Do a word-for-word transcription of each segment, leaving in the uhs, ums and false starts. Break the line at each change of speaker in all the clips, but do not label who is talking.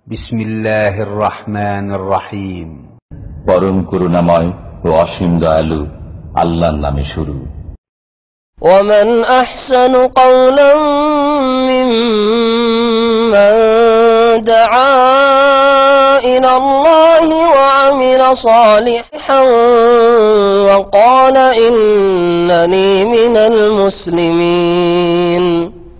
বিসমিল্লাহির রহমানির রহিম।
পরম করুণাময় ও অসীম দয়ালু আল্লাহর নামে শুরু।
ومن أحسن قولا ممن دعا إلى الله وعمل صالحا وقال إنني من المسلمين.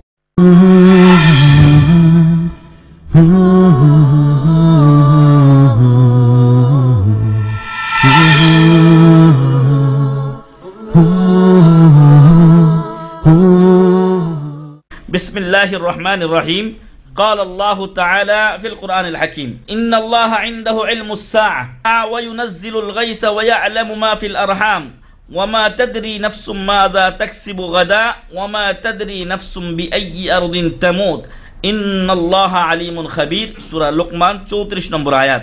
بسم الله الرحمن الرحيم. قال الله تعالى في القرآن الحكيم إن الله عنده علم الساعة وينزل الغيث ويعلم ما في الأرحام وما تدري نفس ماذا تكسب غدا وما تدري نفس بأي أرض تموت إن الله عليم خبير. سورة لقمان চৌত্রিশ নম্বর আয়াত।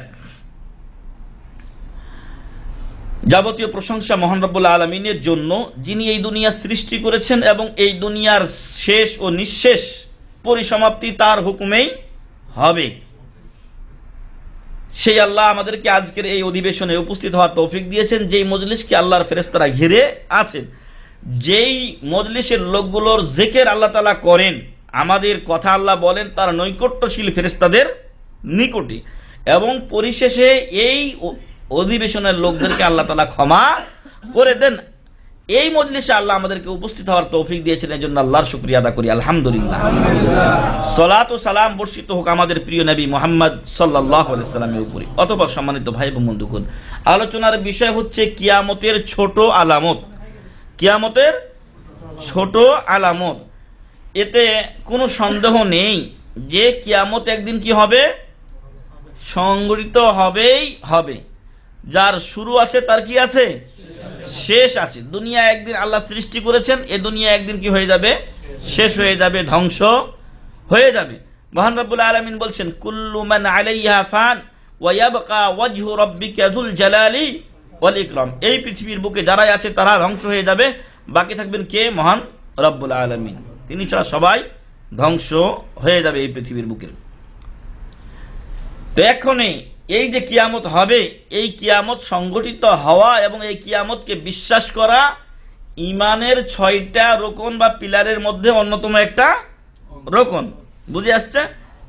যাবতীয় প্রশংসা মহান রব্বুল আলামিনের জন্য, যিনি এই দুনিয়া সৃষ্টি করেছেন এবং এই দুনিয়ার শেষ ও নিঃশেষ পরিসমাপ্তি তার হুকুমেই হবে। সেই আল্লাহ আমাদেরকে আজকের এই অধিবেশনে উপস্থিত হওয়ার তৌফিক দিয়েছেন, যেই মজলিসকে আল্লাহর ফেরেশতারা ঘিরে আছেন, যেই মজলিসের লোকগুলোর জিকির আল্লাহ তাআলা করেন, আমাদের কথা আল্লাহ বলেন তার নৈকট্যশীল ফেরেশতাদের নিকটে, এবং পরিশেষে এই অধিবেশনের লোকদেরকে আল্লাহ তাআলা ক্ষমা করে দেন। এই মজলিসে আল্লাহ আমাদেরকে উপস্থিত হওয়ার তৌফিক দিয়েছেন, এই জন্য আল্লাহর শুকরিয়া আদা করি আলহামদুলিল্লাহ। সালাত ও সালাম বর্ষিত হোক আমাদের প্রিয় নবী মুহাম্মদ সাল্লাল্লাহু আলাইহি সাল্লামের উপরে। অতঃপর সম্মানিত ভাই ও বন্ধুগণ, আলোচনার বিষয় হচ্ছে কিয়ামতের ছোট আলামত। কিয়ামতের ছোট আলামত, এতে কোনো সন্দেহ নেই যে কিয়ামত একদিন কি হবে, সংঘটিত হবেই হবে। যার শুরু আছে তার কি আছে, শেষ আছে। দুনিয়া একদিন আল্লাহ সৃষ্টি করেছেন, এ দুনিয়া একদিন কি হয়ে যাবে, শেষ হয়ে যাবে, ধ্বংস হয়ে যাবে। মহান রব্বুল আলামিন বলছেন কুল্লু মান আলাইহা ফান ওয়া ইয়াবকা ওয়াজহু রাব্বিকা যুল জালালি ওয়াল ইকরাম। এই পৃথিবীর বুকে যারাই আছে তারা ধ্বংস হয়ে যাবে, বাকি থাকবেন কে, মহান রব্বুল আলামিন। তিনি ছাড়া সবাই ধ্বংস হয়ে যাবে এই পৃথিবীর বুকে। তো এখনই এই যে কিয়ামত হবে, এই কিয়ামত সংগঠিত হওয়া এবং এই কিয়ামতকে বিশ্বাস করা ইমানের ছয়টা রোকন বা পিলারের মধ্যে অন্যতম একটা রোকন। বুঝে আসছে?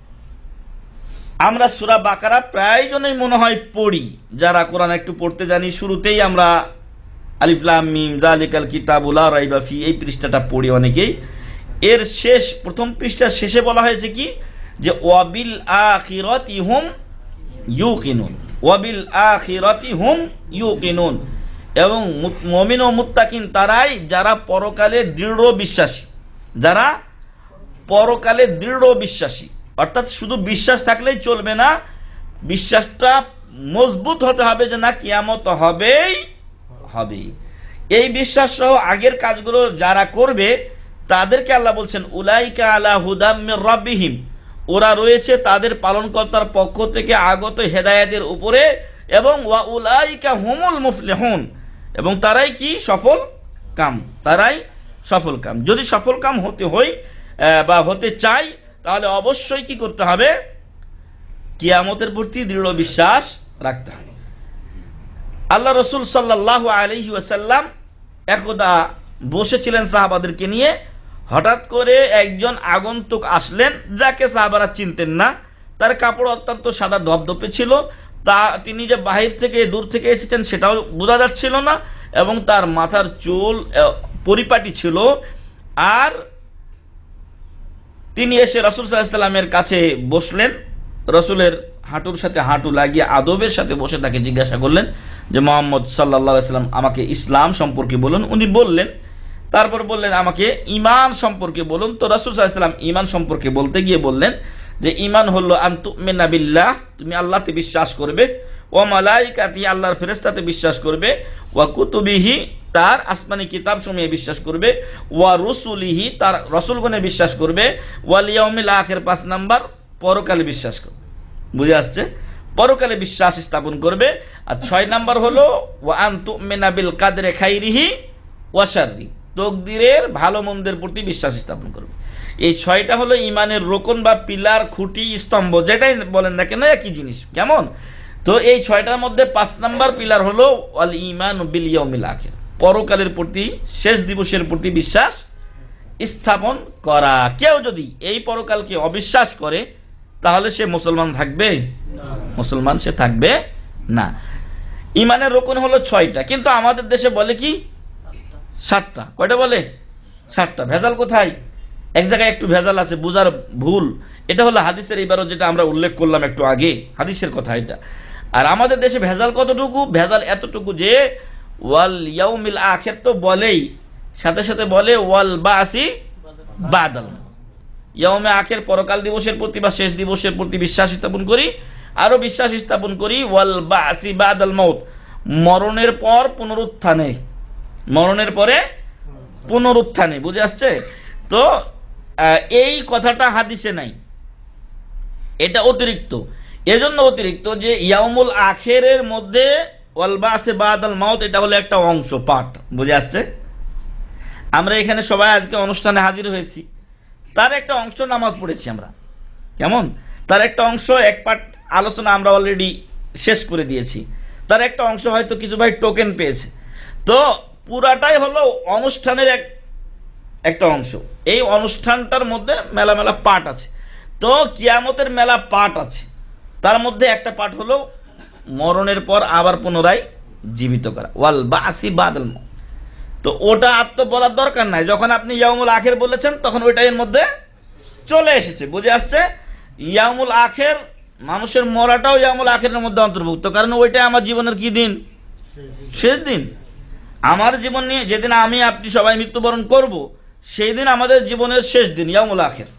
আমরা সূরা বাকারা প্রায় জনই মনে হয় পড়ি, যারা কোরআন একটু পড়তে জানি। শুরুতেই আমরা আলিফ লাম মিম যালিকাল কিতাবু লা রাইবা ফি, এই পৃষ্ঠাটা পড়ি অনেকেই। এর শেষ প্রথম পৃষ্ঠার শেষে বলা হয়েছে কি, যে ওয়াবিল আখিরাতি হুম ইউকিনুন, ওয়াবিল আখিরাতি হুম ইউকিনুন, এবং মুমিন ও মুত্তাকিন তারাই যারা পরকালে দৃঢ় বিশ্বাসী, যারা পরকালে দৃঢ় বিশ্বাসী। অর্থাৎ শুধু বিশ্বাস থাকলেই চলবে না, বিশ্বাসটা মজবুত হতে হবে যে না কিয়ামত হবেই হবে। এই বিশ্বাস সহ আগের কাজগুলো যারা করবে তাদেরকে আল্লাহ বলছেন উলাইকা আলা হুদাম মির রাব্বিহিম, ওরা রয়েছে তাদের পালনকর্তার পক্ষ থেকে আগত হেদায়েতের উপরে, এবং ওয়া উলাইকা হুমুল মুফলিহুন, এবং তারাই কি সফল কাম, তারাই সফল কাম। যদি সফল কাম হতে হয় বা হতে চাই, তাহলে অবশ্যই কি করতে হবে, কিয়ামতের প্রতি দৃঢ় বিশ্বাস রাখতে হবে। আল্লাহ রসুল সাল্লাল্লাহু আলাইহি ওয়াসাল্লাম একদা বসেছিলেন সাহাবাদেরকে নিয়ে। হঠাৎ করে একজন আগন্তুক আসলেন, যাকে সাহাবারা চিনতেন না। তার কাপড় অত্যন্ত সাদা ধবধবে ছিল, তা তিনি যে বাহির থেকে দূর থেকে এসেছেন সেটাও বোঝা যাচ্ছিল না, এবং তার মাথার চুল পরিপাটি ছিল। আর তিনি এসে রাসূল সাল্লাল্লাহু আলাইহি ওয়াসাল্লামের কাছে বসলেন, রসুলের হাঁটুর সাথে হাঁটু লাগিয়ে আদবের সাথে বসে তাকে জিজ্ঞাসা করলেন যে মুহাম্মদ সাল্লাল্লাহু আলাইহি ওয়াসাল্লাম আমাকে ইসলাম সম্পর্কে বলুন। উনি বললেন, তারপর বললেন আমাকে ঈমান সম্পর্কে বলুন। তো রাসূল সাল্লাল্লাহু আলাইহি ওয়াসাল্লাম ঈমান সম্পর্কে বলতে গিয়ে বললেন যে ঈমান হলো আন তুমিনা বিল্লাহ, তুমি আল্লাহতে বিশ্বাস করবে, ওয়া মালাইকাতি, আল্লাহর ফেরেশতাতে বিশ্বাস করবে, ওয়া কুতুবিহি, তার আসমানি কিতাব সমূহে বিশ্বাস করবে, ওয়া রুসুলিহি, তার রাসূলগণে বিশ্বাস করবে, ওয়াল ইয়াউমিল আখির, পাঁচ নাম্বার পরকালে বিশ্বাস করবে। বুঝে আসছে? পরকালে বিশ্বাস স্থাপন করবে। আর ছয় নাম্বার হলো ওয়া আন তুমিনা বিল কাদরি খাইরিহি ওয়া শাররি, তকদিরের ভালো মন্দের প্রতি বিশ্বাস স্থাপন করবে। এই ছয়টা হলো ইমানের রোকন বা পিলার, খুঁটি, স্তম্ভ, যেটাই বলেন না কেন একই জিনিস। কেমন? তো এই ছয়টার মধ্যে পাঁচ নাম্বার পিলার হলো আল ঈমান বিল ইয়াউমিল আখির, পরকালের প্রতি, শেষ দিবসের প্রতি বিশ্বাস স্থাপন করা। কেউ যদি এই পরকালকে অবিশ্বাস করে তাহলে সে মুসলমান থাকবে? মুসলমান সে থাকবে না। ইমানের রোকন হলো ছয়টা, কিন্তু আমাদের দেশে বলে কি সাতটা। কয়টা বলে? সাতটা। ভেজাল কোথায়? এক জায়গায় একটু ভেজাল আছে, বুঝার ভুল। এটা হলো হাদিসের ইবারত, যেটা আমরা উল্লেখ করলাম একটু আগে, হাদিসের কথা এটা। আর আমাদের দেশে ভেজাল কতটুকু? ভেজাল এতটুকু যে ওয়াল ইয়াউমিল আখির তো বলেই, সাথে সাথে বলে ওয়াল বাসি বাদাল। ইয়াউমে আখির পরকাল দিবসের প্রতি বা শেষ দিবসের প্রতি বিশ্বাস স্থাপন করি। আরো বিশ্বাস স্থাপন করি ওয়াল বাসি বাদাল মাউত, মরণের পর পুনরুত্থানে, মরণের পরে পুনরুত্থানে। বুঝে আসছে? তো এই কথাটা হাদিসে নাই, এটা অতিরিক্ত। এজন্য অতিরিক্ত যে ইয়াউমুল আখিরের মধ্যে ওয়াল বাসি বাদাল মাউত, এটা হলো একটা অংশ, পাঠ। বুঝে আসছে? আমরা এখানে সবাই আজকে অনুষ্ঠানে হাজির হয়েছি, তার একটা অংশ নামাজ পড়েছি আমরা। কেমন? তার একটা অংশ, এক পাঠ আলোচনা আমরা অলরেডি শেষ করে দিয়েছি। তার একটা অংশ হয়তো কিছু ভাই টোকেন পেয়েছে। তো পুরাটাই হলো অনুষ্ঠানের এক একটা অংশ। এই অনুষ্ঠানটার মধ্যে মেলা মেলা পাঠ আছে। তো কিয়ামতের মেলা পাঠ আছে, তার মধ্যে একটা পাঠ হলো মরণের পর আবার পুনরায় জীবিত করা, ওয়াল বাসি বাদাল মাউত। তো ওটা আর তো বলার দরকার নাই, যখন আপনি ইয়াউমুল আখির বলেছেন তখন ওইটা এর মধ্যে চলে এসেছে। বুঝে আসছে? ইয়াউমুল আখির, মানুষের মরাটাও ইয়াউমুল আখিরের মধ্যে অন্তর্ভুক্ত, কারণ ওইটা আমার জীবনের কি দিন? শেষ দিন। আমার জীবন নিয়ে যেদিন আমি আপনি সবাই মৃত্যুবরণ করব, সেই দিন আমাদের জীবনের শেষ দিন, ইয়াউমুল আখির।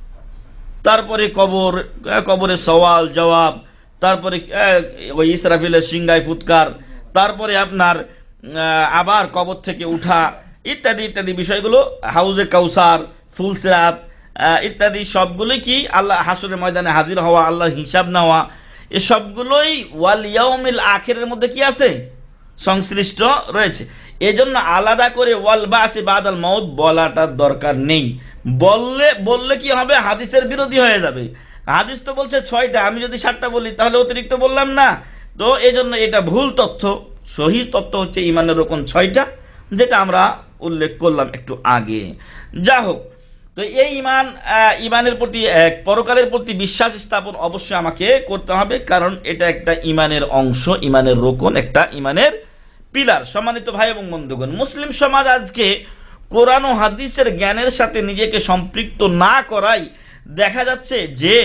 তারপরে কবর, কবরে সওয়াল জবাব, তারপরে ওই ইসরাফিলের সিংগায় ফুৎকার, তারপরে আপনার আবার কবর থেকে উঠা, ইত্যাদি ইত্যাদি বিষয়গুলো, হাউজে কাউসার, ফুলসিরাত ইত্যাদি সবগুলোই কি আল্লাহ হাসরের ময়দানে হাজির হওয়া, আল্লাহর হিসাব নেওয়া, এ সবগুলোই ওয়াল ইয়াউমিল আখিরের মধ্যে কি আছে? সংশ্লিষ্ট রয়েছে। এজন্য আলাদা করে ওয়াল বাসি বাদাল মাউত বলাটার দরকার নেই। বললে বললে কি হবে? হাদিসের বিরোধী হয়ে যাবে। হাদিস তো বলছে ছয়টা, আমি যদি সাতটা বলি তাহলে অতিরিক্ত বললাম না। তো এজন্য এটা ভুল তথ্য। সহি তথ্য হচ্ছে ইমানের রকম ছয়টা, যেটা আমরা উল্লেখ করলাম একটু আগে। যা হোক, তো এই ইমান, ইমানের প্রতি, পরকালের প্রতি বিশ্বাস স্থাপন অবশ্যই আমাকে করতে হবে, কারণ এটা একটা ইমানের অংশ, ইমানের রোকন, একটা ইমানের পিলার। সম্মানিত ভাই এবং বন্ধুগণ, মুসলিম সমাজ আজকে কোরআন ও হাদিসের জ্ঞানের সাথে নিজেকে সম্পৃক্ত না করাই দেখা যাচ্ছে যে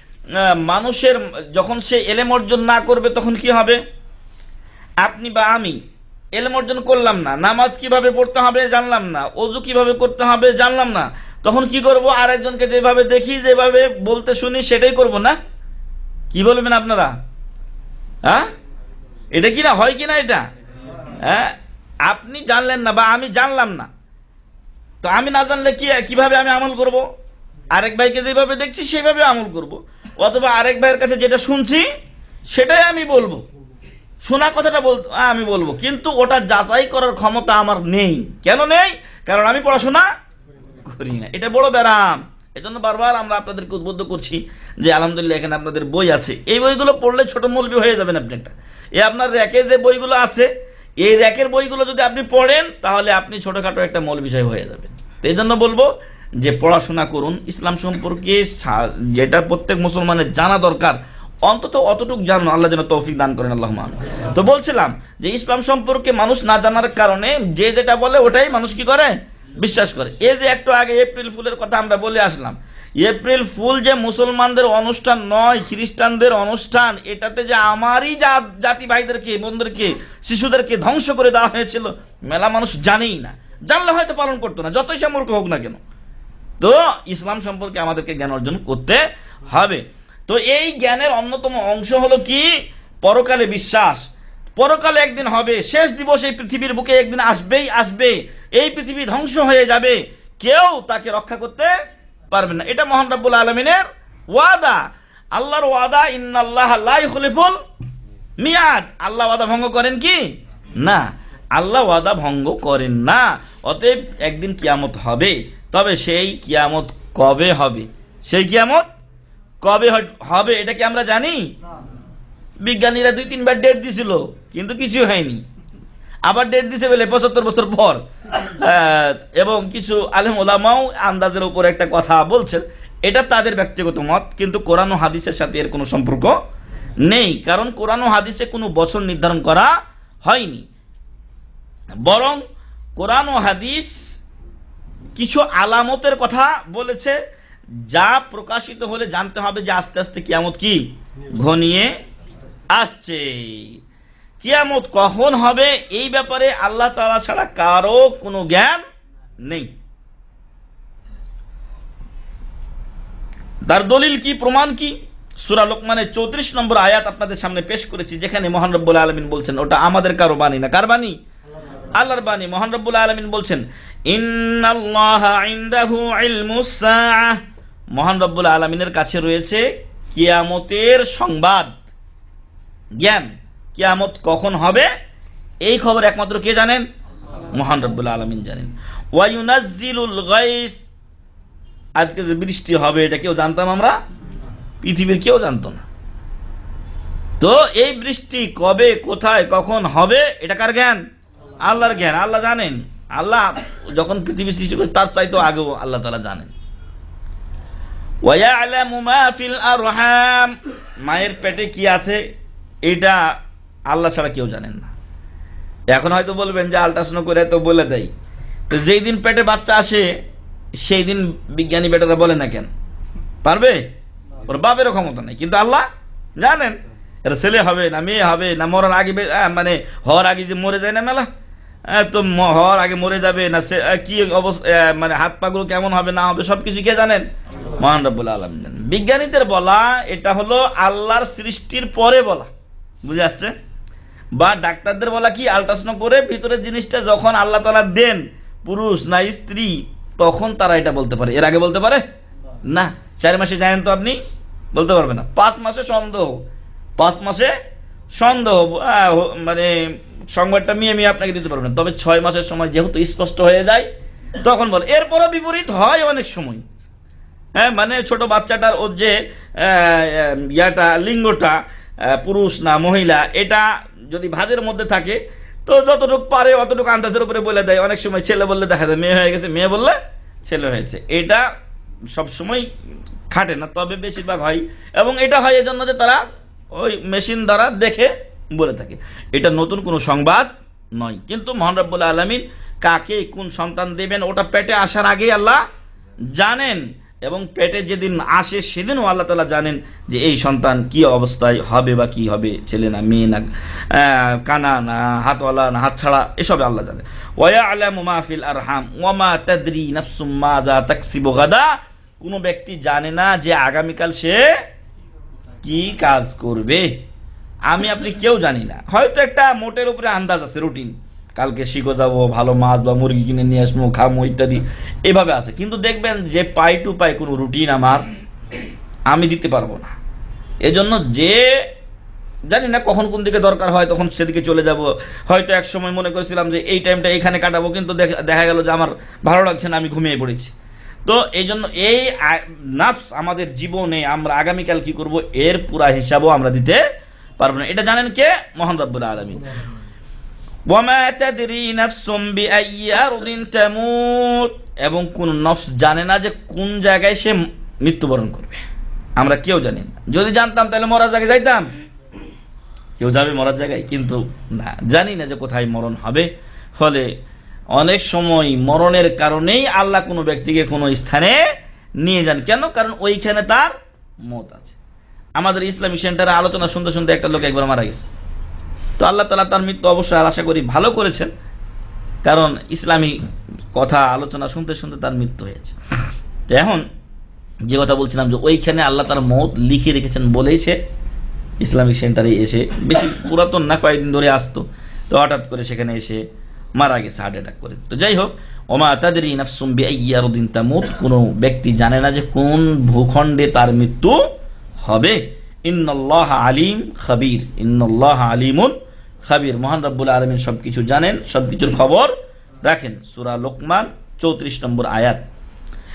মানুষের যখন সে এলেম অর্জন না করবে তখন কি হবে? আপনি বা আমি এলেম অর্জন করলাম না, নামাজ কিভাবে পড়তে হবে জানলাম না, ওযু কিভাবে করতে হবে জানলাম না, তখন কি করব? আরেকজনকে যেভাবে দেখি, যেভাবে বলতে শুনি সেটাই করব না? কি বলবেন আপনারা? হ্যাঁ, এটা কি না হয় কিনা? এটা হ্যাঁ, আপনি জানলেন না বা আমি জানলাম না, তো আমি না জানলে কি কিভাবে আমি আমল করব? আরেক ভাইকে যেভাবে দেখছি সেইভাবে আমল করব, অথবা আরেক ভাইয়ের কাছে যেটা শুনছি সেটাই আমি বলবো, শোনা কথাটা বলতে আমি বলবো, কিন্তু ওটা যাচাই করার ক্ষমতা আমার নেই। কেন নেই? কারণ আমি পড়াশোনা করি না। এটা বড় ব্যারাম। এজন্য বারবার আমরা আপনাদেরকে উদ্বুদ্ধ করছি যে আলহামদুলিল্লাহ এখানে আপনাদের বই আছে, এই বইগুলো পড়লে ছোট মৌলবি হয়ে যাবেন আপনি একটা। এই আপনার র্যাকে যে বইগুলো আছে, এই র্যাকের বইগুলো যদি আপনি পড়েন তাহলে আপনি ছোটখাটো একটা মৌলবি সাহেব হয়ে যাবেন। তো এই জন্য বলবো যে পড়াশোনা করুন, ইসলাম সম্পর্কে যেটা প্রত্যেক মুসলমানের জানা দরকার অন্তত অতটুক জানুন। আল্লাহ যেন তৌফিক দান করেন, আল্লাহুম্মা আমিন। তো বলছিলাম যে ইসলাম সম্পর্কে মানুষ না জানার কারণে যে যেটা বলে ওটাই মানুষ কি করে? বিশ্বাস করে। এই যে একটু আগে এপ্রিল ফুলের কথা আমরা বলে আসলাম, এপ্রিল ফুল যে মুসলমানদের অনুষ্ঠান নয়, খ্রিস্টানদের অনুষ্ঠান, এটাতে যে আমারই জাতি ভাইদেরকে, বোনদেরকে, শিশুদেরকে ধ্বংস করে দেওয়া হয়েছিল, মেলা মানুষ জানেই না। জানলে হয়তো পালন করতো না, যতই সে মূর্খ হোক না কেন। তো ইসলাম সম্পর্কে আমাদেরকে জ্ঞান অর্জন করতে হবে। তো এই জ্ঞানের অন্যতম অংশ হলো কি? পরকালে বিশ্বাস। পরকালে একদিন হবে, শেষ দিবস এই পৃথিবীর বুকে একদিন আসবেই আসবে, এই পৃথিবী ধ্বংস হয়ে যাবে, কেউ তাকে রক্ষা করতে পারবে না। এটা মহান রব্বুল আলামিনের ওয়াদা, আল্লাহর ওয়াদা। ইন্নাল্লাহ লা ইখলিফুল মিয়াদ। আল্লাহ ওয়াদা ভঙ্গ করেন কি? না, আল্লাহ ওয়াদা ভঙ্গ করেন না। অতএব একদিন কিয়ামত হবে, তবে সেই কিয়ামত কবে হবে। সেই কিয়ামত কবে হবে এটা কি আমরা জানি? বিজ্ঞানীরা দুই তিনবার ডেট দিছিল, কিন্তু কিছু হয়নি। আবার ডেট দিছে বলে পঁচাত্তর বছর পর। এবং কিছু আলেম ওলামাও আন্দাজের উপর একটা কথা বলছেন, এটা তাদের ব্যক্তিগত মত, কিন্তু কোরআন ও হাদিসের সাথে এর কোনো সম্পর্ক নেই। কারণ কোরআন ও হাদিসে কোনো বছর নির্ধারণ করা হয়নি, বরং কোরআন ও হাদিস কিছু আলামতের কথা বলেছে, যা প্রকাশিত হলে জানতে হবে যে আস্তে আস্তে কিয়ামত কি ঘনিয়ে আসছে। কিয়ামত কখন হবে এই ব্যাপারে আল্লাহ তাআলা ছাড়া কারো কোনো জ্ঞান নেই। তার দলিল কি, প্রমাণ কি? সূরা লোকমানের চৌত্রিশ নম্বর আয়াত আপনাদের সামনে পেশ করেছি, যেখানে মহান রব্বুল আলামিন বলছেন, ওটা আমাদের কারো বাণী না, কার বাণী? আল্লাহর বাণী। মহান রব্বুল আলামিন বলছেন, ইন্নাল্লাহা ইনদাহু ইলমুস সাআহ, মহান রব্বুল আলামিনের কাছে রয়েছে কিয়ামতের সংবাদ, জ্ঞান। কিয়ামত কখন হবে এই খবর একমাত্র কে জানেন? মহান রব্বুল আলামিন জানেন। ওয়া ইউনাজ্জিলুল গায়স, আজকে যে বৃষ্টি হবে এটা কেউ জানতাম আমরা? পৃথিবীর কেউ জানতো না। তো এই বৃষ্টি কবে, কোথায়, কখন হবে এটা কার জ্ঞান? আল্লাহর জ্ঞান। আল্লাহ জানেন। আল্লাহ যখন পৃথিবী সৃষ্টি করে তার চাইতেও আগেও আল্লাহ তাআলা জানেন। ওয়া ইয়ালামু মা ফিল আরহাম, মায়ের পেটে কি আছে এটা আল্লাহ ছাড়া কেউ জানেন না। এখন হয়তো বলবেন যে আল্ট্রাসাউন্ড করে তো বলে দেয়, তো যেই দিন পেটে বাচ্চা আসে সেই দিন বিজ্ঞানী বেটারা বলে না কেন? পারবে? ওর বাপেরও ক্ষমতা নেই, কিন্তু আল্লাহ জানেন এটা ছেলে হবে না মেয়ে হবে, না মরার আগে মানে হওয়ার আগে যে মরে যায় না মেলা, তো হওয়ার আগে মরে যাবে না, কি অবস্থা মানে হাত পাগুলো কেমন হবে না হবে সবকিছু কে জানেন? মহান রব্বুল আলামিন জানেন। বিজ্ঞানীদের বলা এটা হলো আল্লাহর সৃষ্টির পরে বলা, বুঝে আসছে? বা ডাক্তারদের বলা কি, আল্ট্রাসাউন্ড করে ভিতরের জিনিসটা যখন আল্লাহ তাআলা দেন পুরুষ না স্ত্রী, তখন তারা এটা বলতে পারে। এর আগে বলতে পারে না। চার মাসে জানেন তো আপনি বলতে পারবে না। পাঁচ মাসে সন্দেহ, পাঁচ মাসে সন্দেহ মানে সংবাদটা মিয়ে মিয়ে আপনাকে দিতে পারবেন। তবে ছয় মাসের সময় যেহেতু স্পষ্ট হয়ে যায় তখন বলে। এরপরও বিপরীত হয় অনেক সময়। হ্যাঁ, মানে ছোট বাচ্চাটার ওর যে ইয়াটা লিঙ্গটা পুরুষ না মহিলা, এটা যদি ভাঁজের মধ্যে থাকে তো যতটুকু পারে অতটুকু আন্দাজের উপরে বলে দেয়। অনেক সময় ছেলে বললে দেখা যায় মেয়ে হয়ে গেছে, মেয়ে বললে ছেলে হয়েছে। এটা সব সময় খাটে না, তবে বেশিরভাগ হয়। এবং এটা হয় এজন্য যে তারা ওই মেশিন দ্বারা দেখে বলে থাকে। এটা নতুন কোনো সংবাদ নয়। কিন্তু মহান রব্বুল আলামিন কাকে কোন সন্তান দেবেন ওটা পেটে আসার আগেই আল্লাহ জানেন, এবং পেটে যেদিন আসে সেদিনও আল্লাহ তাআলা জানেন যে এই সন্তান কি অবস্থায় হবে বা কি হবে, ছেলে না মেয়ে না কানা না হাতওয়ালা না হাত ছাড়া, এসব আল্লাহ জানেন। ওয়া ইয়ালামু মা ফিল আরহাম ওয়া মা তাদরি নাফসুম মাযা তাকসিবু গাদা, কোনো ব্যক্তি জানে না যে আগামীকাল সে কি কাজ করবে। আমি আপনি কেউ জানি না। হয়তো একটা মোটের উপরে আন্দাজ আছে, রুটিন, কালকে শিখো যাবো, ভালো মাছ বা মুরগি কিনে নিয়ে আসবো, খামো ইত্যাদি, এভাবে আছে। কিন্তু দেখবেন যে পাই টু পাই কোনো রুটিন আমার আমি দিতে পারবো না। এজন্য যে জানি না কখন কোন দিকে দরকার হয় তখন সেদিকে চলে যাব। হয়তো এক সময় মনে করেছিলাম যে এই টাইমটা এখানে কাটাবো, কিন্তু দেখা গেল যে আমার ভালো লাগছে না, আমি ঘুমিয়ে পড়েছি। তো এই জন্য এই নাফস আমাদের জীবনে আমরা আগামীকাল কি করব এর পুরা হিসাবও আমরা দিতে পারবো না। এটা জানেন কে? মহান রব্বুল আলামিন। ওয়ামা তাদরি নাফসুম বিআইয়ি আরদিন তামুত, এবং কোন নফস জানে না যে কোন জায়গায় সে মৃত্যুবরণ করবে। আমরা কেউ জানি না। যদি জানতাম তাহলে মরার জায়গায় যাইতাম। কেউ যাবে মরার জায়গায়, কিন্তু না, জানি না যে কোথায় মরণ হবে। ফলে অনেক সময় মরণের কারণেই আল্লাহ কোনো ব্যক্তিকে কোনো স্থানে নিয়ে যান। কেন? কারণ ওইখানে তার মত আছে। আমাদের ইসলামিক সেন্টারে আলোচনা শুনতে শুনতে একটা লোক একবার মারা গেছে। তো আল্লাহ তাআলা তার মৃত্যু অবশ্যই আশা করি ভালো করেছেন, কারণ ইসলামী কথা আলোচনা শুনতে শুনতে তার মৃত্যু হয়েছে। তো এখন যে কথা বলছিলাম যে ওইখানে আল্লাহ তার মত লিখে রেখেছেন বলেই সে ইসলামিক সেন্টারে এসে, বেশি পুরাতন না, কয়েকদিন ধরে আসতো, তো হঠাৎ করে সেখানে এসে মারা গেছে হার্ট অ্যাটাক করে। তো যাই হোক, ওমা তাদরি নাফসুম বিআইয়ি আরদিন তামুত, কোনো ব্যক্তি জানে না যে কোন ভূখণ্ডে তার মৃত্যু হবে। ইন্নাল্লাহা আলিম খাবীর, ইন্নাল্লাহা আলিমুন খাবীর, মহান রব্বুল আলামিন সবকিছু জানেন, সবকিছুর খবর রাখেন। সূরা লোকমান চৌত্রিশ নম্বর আয়াত।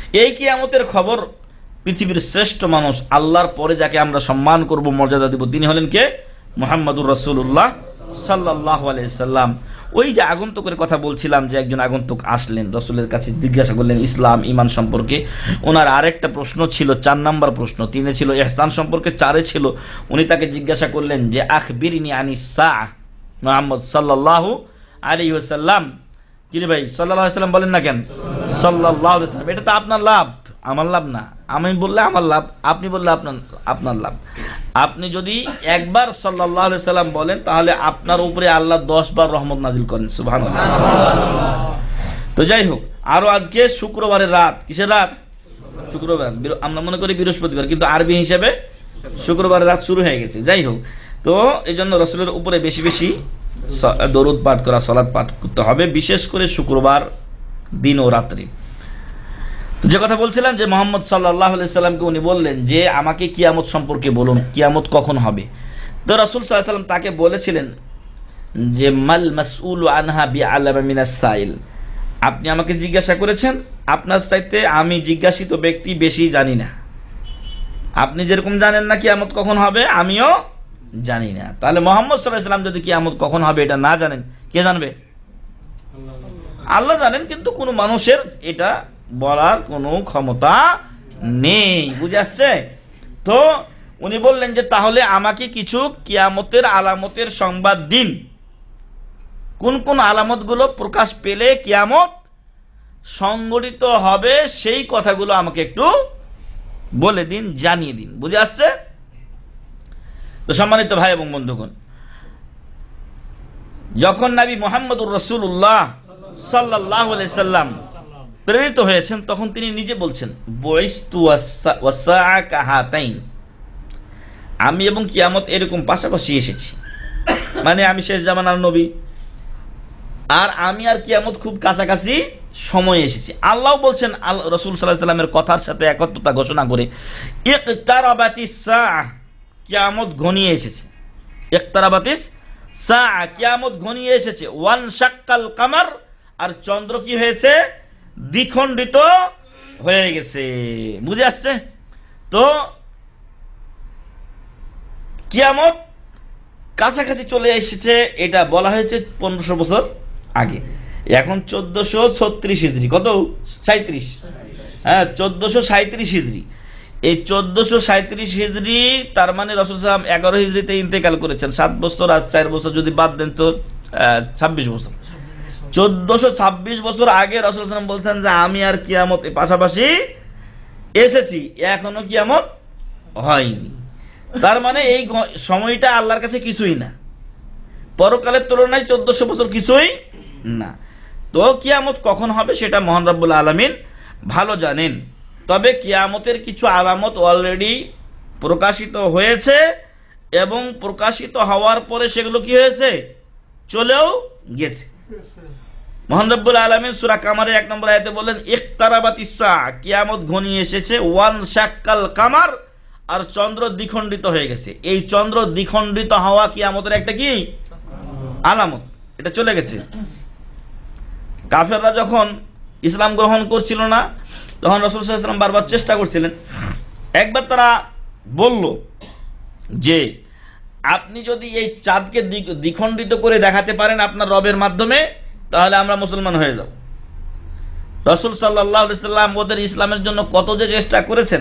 এই কিয়ামতের খবর পৃথিবীর শ্রেষ্ঠ মানুষ, আল্লাহর পরে যাকে আমরা সম্মান করব, মর্যাদা দেব, তিনি হলেন কে? মুহাম্মদুর রাসূলুল্লাহ সাল্লাল্লাহু আলাইহি সাল্লাম। ওই যে আগন্তুকের কথা বলছিলাম, যে একজন আগন্তুক আসলেন রাসূলের কাছে, জিজ্ঞাসা করলেন ইসলাম ঈমান সম্পর্কে। ওনার আরেকটা প্রশ্ন ছিল, চার নাম্বার প্রশ্ন। তিনে ছিল ইহসান সম্পর্কে, চারে ছিল উনি তাকে জিজ্ঞাসা করলেন যে আখবিরনি আনিস সাআহ। মুহাম্মদ সাল্লাল্লাহু আলাইহি ওয়াসাল্লাম, কি রে ভাই সাল্লাল্লাহু আলাইহি ওয়াসাল্লাম বলেন না কেন? সাল্লাল্লাহু আলাইহি ওয়াসাল্লাম। এটা তো আপনার লাভ, আমার লাভ না। আমি বললে আমার লাভ, আপনি বললে আপনার আপনার লাভ। আপনি যদি একবার সাল্লাল্লাহু আলাইহি সাল্লাম বলেন, তাহলে আপনার উপরে আল্লাহ দশ বার রহমত নাজিল করেন। সুবহানাল্লাহ। তো যাই হোক, আরো আজকে শুক্রবারের রাত। কিসের রাত? শুক্রবার। আমরা মনে করি বৃহস্পতিবার, কিন্তু আরবি হিসেবে শুক্রবারের রাত শুরু হয়ে গেছে। যাই হোক, তো এই জন্য রাসূলের উপরে বেশি বেশি দরুদ পাঠ করা, সালাত পাঠ করতে হবে, বিশেষ করে শুক্রবার দিন ও রাত্রি। যে কথা বলছিলাম, যে মুহাম্মদ সাল্লাল্লাহু আলাইহি সাল্লামকে উনি বললেন যে আমাকে কিয়ামত সম্পর্কে বলুন, কিয়ামত কখন হবে। তো রাসূল সাল্লাল্লাহু আলাইহি সাল্লাম তাকে বলেছিলেন যে মাল মাসউলু আনহা বিআলামা মিনাস সাইল। আপনি আমাকে জিজ্ঞাসা করেছেন, আপনার চাইতে আমি জিজ্ঞাসিত ব্যক্তি বেশি জানি না। আপনি যেরকম জানেন না কিয়ামত কখন হবে, আমিও জানি না। তাহলে মুহাম্মদ সাল্লাল্লাহু আলাইহি সাল্লাম যদি কিয়ামত কখন হবে এটা না জানেন, কে জানবে? আল্লাহ জানেন, কিন্তু কোনো মানুষের এটা বলার কোনো ক্ষমতা নেই। বুঝে আসছে? তো উনি বললেন যে তাহলে আমাকে কিছু কিয়ামতের আলামতের সংবাদ দিন। কোন কোন আলামতগুলো প্রকাশ পেলে কিয়ামত সংঘটিত হবে, সেই কথাগুলো আমাকে একটু বলে দিন, জানিয়ে দিন। বুঝে আসছে? তো সম্মানিত ভাই এবং বন্ধুগণ, যখন নবী মুহাম্মদুর রাসূলুল্লাহ সাল্লাল্লাহু আলাইহি সাল্লাম প্রেরিত হয়েছেন, তখন তিনি নিজে বলছেন বুইস্তু ওয়াসসাআ কাহাতাইন, আমি এবং কিয়ামত এরকম পাশাপাশি এসেছি। মানে আমি শেষ জামানার নবী, আর আমি আর কিয়ামত খুব কাছাকাছি সময় এসেছি। আল্লাহ বলছেন রাসূল সাল্লাল্লাহু আলাইহি সাল্লামের কথার সাথে একত্রতা ঘোষণা করে, ইকতারাবাতিস সাআ, কিয়ামত ঘনিয়ে এসেছে। ইকতারাবাতিস সাআ, কিয়ামত ঘনিয়ে এসেছে। ওয়ান শাক্কাল কামার, আর চন্দ্র কি হয়েছে? দ্বিখণ্ডিত হয়ে গেছে। বুঝে আসছে? তো কিয়ামত কাছাকাছি চলে এসেছে, এটা বলা হয়েছে পনেরোশো বছর আগে। এখন চোদ্দশো ছত্রিশ হিজড়ি, কত? সাঁত্রিশ। হ্যাঁ, চোদ্দশো সাঁত্রিশ হিজড়ি। এই চোদ্দশো সাঁত্রিশ হিজড়ি, তার মানে রাসূল সাল্লাল্লাহু আলাইহি ওয়াসাল্লাম এগারো হিজড়িতে ইন্তেকাল করেছেন। সাত বছর আর চার বছর যদি বাদ দেন তো ছাব্বিশ বছর। চোদ্দশো ছাব্বিশ বছর আগে রাসূল সাল্লাল্লাহু আলাইহি ওয়াসাল্লাম বলছেন যে আমি আর কিয়ামত পাশাপাশি এসেছি, এখনো কিয়ামত হয়নি। তার মানে এই সময়টা আল্লাহর কাছে কিছুই না, পরকালের তুলনায় চোদ্দশো বছর কিছুই না। তো কিয়ামত কখন হবে সেটা মহান রব্বুল আলামিন ভালো জানেন। তবে কিয়ামতের কিছু আলামত অলরেডি প্রকাশিত হয়েছে, এবং প্রকাশিত হওয়ার পরে সেগুলো কি হয়েছে? চলেও গেছে। মহান রব্বুল আলামিন সূরা কামারের এক নম্বর আয়াতে বললেন ইকতারাবাতিস সাআ, কিয়ামত ঘনিয়ে এসেছে। ওয়ান শাক্কাল কামার, আর চন্দ্র দ্বিখণ্ডিত হয়ে গেছে। এই চন্দ্র দ্বিখণ্ডিত হওয়া কিয়ামতের একটা কি আলামত, এটা চলে গেছে। কাফেররা যখন ইসলাম গ্রহণ করছিল না, তখন রাসূল সাল্লাল্লাহু আলাইহি ওয়াসাল্লাম বারবার চেষ্টা করছিলেন। একবার তারা বলল যে আপনি যদি এই চাঁদকে দ্বিখণ্ডিত করে দেখাতে পারেন আপনার রবের মাধ্যমে, তাহলে আমরা মুসলমান হয়ে যাব। রাসূল সাল্লাল্লাহু আলাইহি ওয়াসাল্লাম ওদের ইসলামের জন্য কত যে চেষ্টা করেছেন।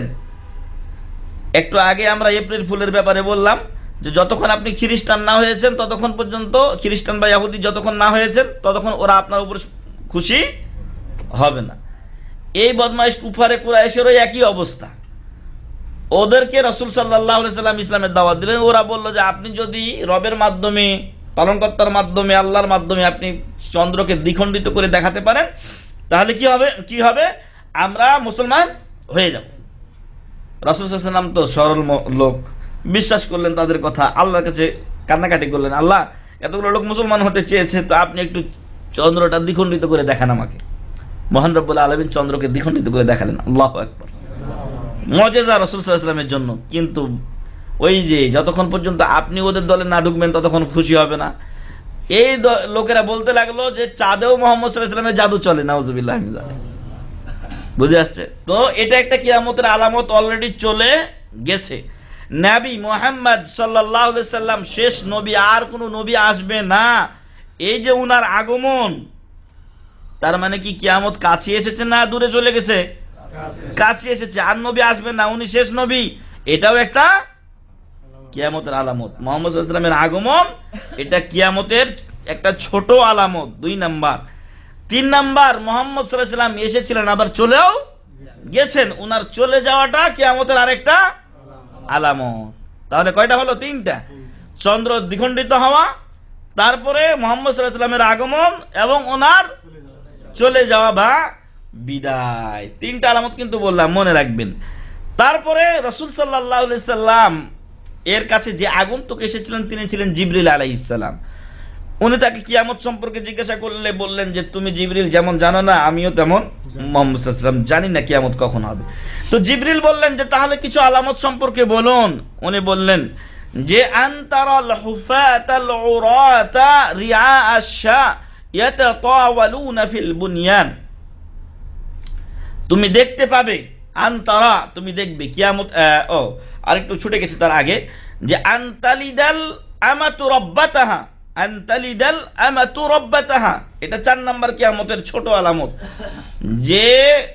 একটু আগে আমরা এপ্রিল ফুলের ব্যাপারে বললাম যে যতক্ষণ আপনি খ্রিস্টান না হয়েছেন ততক্ষণ পর্যন্ত, খ্রিস্টান বা ইহুদি যতক্ষণ না হয়েছেন ততক্ষণ ওরা আপনার উপর খুশি হবে না। এই বদমাইশ কুফারে কুরাইশেরও একই অবস্থা। ওদেরকে রাসূল সাল্লাল্লাহু আলাইহি ওয়াসাল্লাম ইসলামের দাওয়াত দিলেন। ওরা বলল যে আপনি যদি রবের মাধ্যমে, পালনকর্তার মাধ্যমে, আল্লাহর মাধ্যমে আপনি চন্দ্রকে দ্বিখণ্ডিত করে দেখাতে পারেন, তাহলে কি হবে? কি হবে? আমরা মুসলমান হয়ে যাব। রাসূল সাল্লাল্লাহু আলাইহি ওয়াসাল্লাম তো সরল লোক, বিশ্বাস করলেন তাদের কথা, আল্লাহর কাছে কান্নাকাটি করলেন, আল্লাহ এতগুলো লোক মুসলমান হতে চেয়েছে, তো আপনি একটু চন্দ্রটা দ্বিখণ্ডিত করে দেখান আমাকে। মহান রব্বুল আলামিন চন্দ্রকে দ্বিখণ্ডিত করে দেখালেন। আল্লাহু আকবার। মুজিজা রাসূল সাল্লাল্লাহু আলাইহি ওয়াসাল্লামের জন্য। কিন্তু ওই যে যতক্ষণ পর্যন্ত আপনি ওদের দলে না ঢুকবেন ততক্ষণ খুশি হবে না। এই লোকেরা বলতে লাগলো যে চাঁদেও মুহাম্মদ সাল্লাল্লাহু আলাইহি ওয়াসাল্লামের জাদু চলে। নাউজুবিল্লাহ মিন যালিক। বুঝে আসছে তো? এটা একটা কিয়ামতের আলামত অলরেডি চলে গেছে। নবী মুহাম্মদ সাল্লাল্লাহু আলাইহি সাল্লাম শেষ নবী, আর কোনো নবী আসবে না। এই যে উনার আগমন, তার মানে কি কিয়ামত কাছে এসেছে না দূরে চলে গেছে? কাছে এসেছে। আর নবী আসবে না, উনি শেষ নবী, এটাও একটা কিয়ামতের আলামত। মুহাম্মদ সাল্লাল্লাহু আলাইহি সাল্লামের আগমন এটা কিয়ামতের একটা ছোট আলামত, দুই নাম্বার। তিন নাম্বার, মুহাম্মদ সাল্লাল্লাহু আলাইহি সাল্লাম এসেছিলেন আবার চলেও গেছেন, উনার চলে যাওয়াটা কিয়ামতের আরেকটা আলামত। তাহলে কয়টা হলো? তিনটা। চন্দ্র দ্বিখণ্ডিত হওয়া, তারপরে মুহাম্মদ সাল্লাল্লাহু আলাইহি সাল্লামের আগমন এবং ওনার চলে যাওয়া বা বিদায়। তিনটা আলামত কিন্তু বললাম, মনে রাখবেন। তারপরে রাসূল সাল্লাল্লাহু আলাইহি সাল্লাম এর কাছে যে আগন্তুক এসেছিলেন তিনি ছিলেন জিবরিল আলাইহিস সালাম। উনি তাকে কিয়ামত সম্পর্কে জিজ্ঞাসা করলে বললেন যে তুমি জিবরিল যেমন জানো না, আমিও তেমন মুহাম্মদ সাল্লাল্লাহু আলাইহি সাল্লাম জানি না কিয়ামত কখন হবে। তো জিবরিল বললেন যে তাহলে কিছু আলামত সম্পর্কে বলুন। উনি বললেন যে আনতারাল হুফাতাল উরাতা রিআ আশ-শা ইয়াতাতাওয়ালুনা ফিল বুনিয়ান, তুমি দেখতে পাবে, আনতারা তুমি দেখবে কিয়ামত। ও আরেকটু ছুটে গেছে তার আগে, যে আনতালিদাল আমাতু রাব্বাতাহা, আনতালিদাল আমাতু রাব্বাতাহা, এটা চার নাম্বার কিয়ামতের ছোট আলামত, যে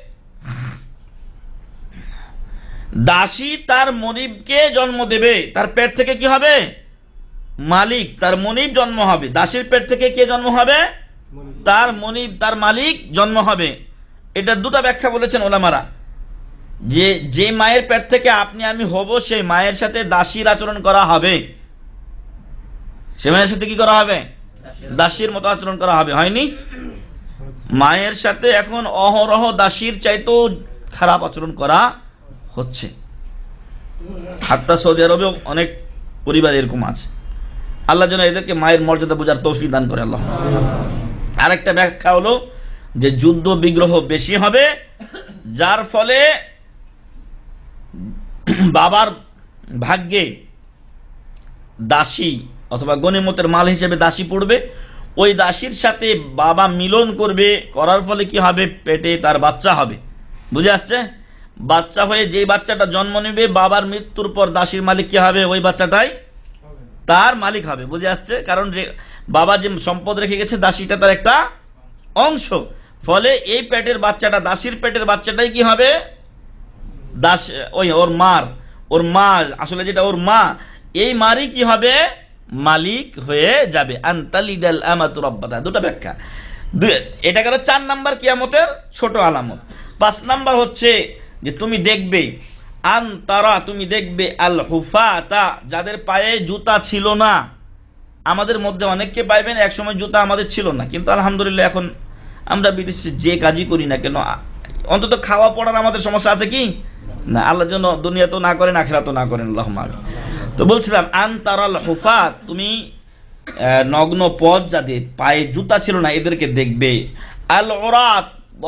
দাসী তার মনিবকে জন্ম দেবে। তার পেট থেকে কি হবে? মালিক, তার মনিব জন্ম হবে। দাসীর পেট থেকে কে জন্ম হবে? তার মনিব, তার মালিক জন্ম হবে। এটা দুটা ব্যাখ্যা বলেছেন ওলামারা, যে যে মায়ের পেট থেকে আপনি আমি হব সেই মায়ের সাথে দাসীর আচরণ করা হবে। সে মায়ের সাথে কি করা হবে? দাসীর মতো আচরণ করা হবে। হয়নি? মায়ের সাথে এখন অহরহ দাসীর চাইতেও খারাপ আচরণ করা হচ্ছে। হাত্তা সৌদি আরবেও অনেক পরিবার এরকম আছে। আল্লাহ যেন এদেরকে মায়ের মর্যাদা বোঝার তৌফিক দান করে আল্লাহ। আরেকটা ব্যাখ্যা হলো যে যুদ্ধ বিগ্রহ বেশি হবে, যার ফলে বাবার ভাগ্যে দাসী অথবা গনিমতের মাল হিসেবে দাসী পড়বে। ওই দাসীর সাথে বাবা মিলন করবে, করার ফলে কি হবে? পেটে তার বাচ্চা হবে। বুঝে আসছে? বাচ্চা হয়ে যেই বাচ্চাটা জন্ম নেবে, বাবার মৃত্যুর পর দাসীর মালিক কি হবে? ওই বাচ্চাটাই তার মালিক হবে। বুঝে আসছে? কারণ বাবা যে সম্পদ রেখে গেছে, দাসীটা তার একটা অংশ। ফলে এই পেটের বাচ্চাটা, দাসীর পেটের বাচ্চাটাই কি হবে? দাস, ওই ওর মার, ওর মা আসলে যেটা ওর মা, এই মারই কি হবে? মালিক হয়ে যাবে। আনতালিদাল আমাতু রাব্বাতা। দুটা ব্যাখ্যা। এটা গেল চার নাম্বার কিয়ামতের ছোট আলামত। পাঁচ নাম্বার হচ্ছে যে তুমি দেখবে, আনতারা তুমি দেখবে, আল হুফাতা যাদের পায়ে জুতা ছিল না। আমাদের মধ্যে অনেককে পাইবেন একসময় জুতা আমাদের ছিল না, কিন্তু আলহামদুলিল্লাহ এখন আমরা বিদেশে যে কাজই করি না কেন, অন্তত খাওয়া পড়ার আমাদের সমস্যা আছে কি না? আল্লাহ যেন দুনিয়া তো না করেন, আখিরাত তো না করেন, আল্লাহুম্মা আমিন। তো বলছিলাম আনতারাল হুফাত, তুমি নগ্ন পথ যাদের পায়ে জুতা ছিল না এদেরকে দেখবে। আল উরাত,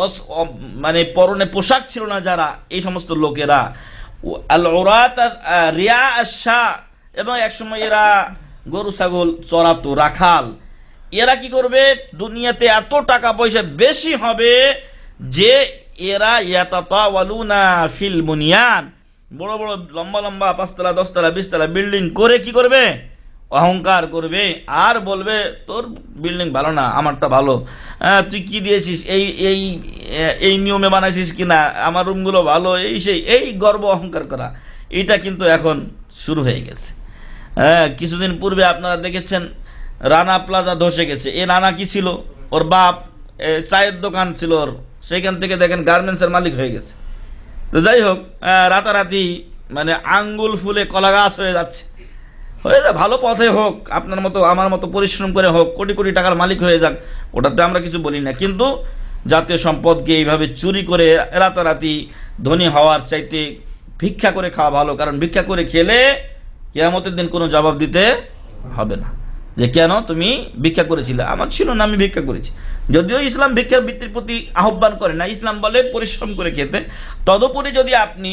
মানে পরনে পোশাক ছিল না যারা, এই সমস্ত লোকেরা। আল উরাত রিয়া আশ-শা, এবং একসময় এরা গরু ছাগল চড়াতো, রাখাল। এরা কি করবে? দুনিয়াতে এত টাকা পয়সা বেশি হবে যে এরা ইয়াতাতাওয়ালুনা ফিল বুনিয়ান, বড় বড় লম্বা লম্বা পাঁচতলা দশতলা বিশতলা বিল্ডিং করে কি করবে? অহংকার করবে, আর বলবে তোর বিল্ডিং ভালো না, আমারটা ভালো, তুই কি দিয়েছিস, এই এই এই নিয়মে বানাইছিস কিনা, আমার রুমগুলো ভালো, এই সেই, এই গর্ব অহংকার করা, এটা কিন্তু এখন শুরু হয়ে গেছে। হ্যাঁ, কিছুদিন পূর্বে আপনারা দেখেছেন রানা প্লাজা ধসে গেছে। এ রানা কি ছিল? ওর বাপ চায়ের দোকান ছিল ওর, সেখান থেকে দেখেন গার্মেন্টসের মালিক হয়ে গেছে। তো যাই হোক, রাতারাতি মানে আঙ্গুল ফুলে কলা গাছ হয়ে যাচ্ছে। হয়ে যা, ভালো পথে হোক, আপনার মতো আমার মতো পরিশ্রম করে হোক, কোটি কোটি টাকার মালিক হয়ে যাক, ওটাতে আমরা কিছু বলি না। কিন্তু জাতীয় সম্পদকে এইভাবে চুরি করে রাতারাতি ধনী হওয়ার চাইতে ভিক্ষা করে খাওয়া ভালো। কারণ ভিক্ষা করে খেলে কিয়ামতের দিন কোনো জবাব দিতে হবে না যে কেন তুমি ভিক্ষা করেছিলে, আমার ছিল না, আমি ভিক্ষা করেছি। যদিও ইসলাম ভিক্ষার বৃত্তির প্রতি আহ্বান করে না, ইসলাম বলে পরিশ্রম করে খেতে। তদুপরি যদি আপনি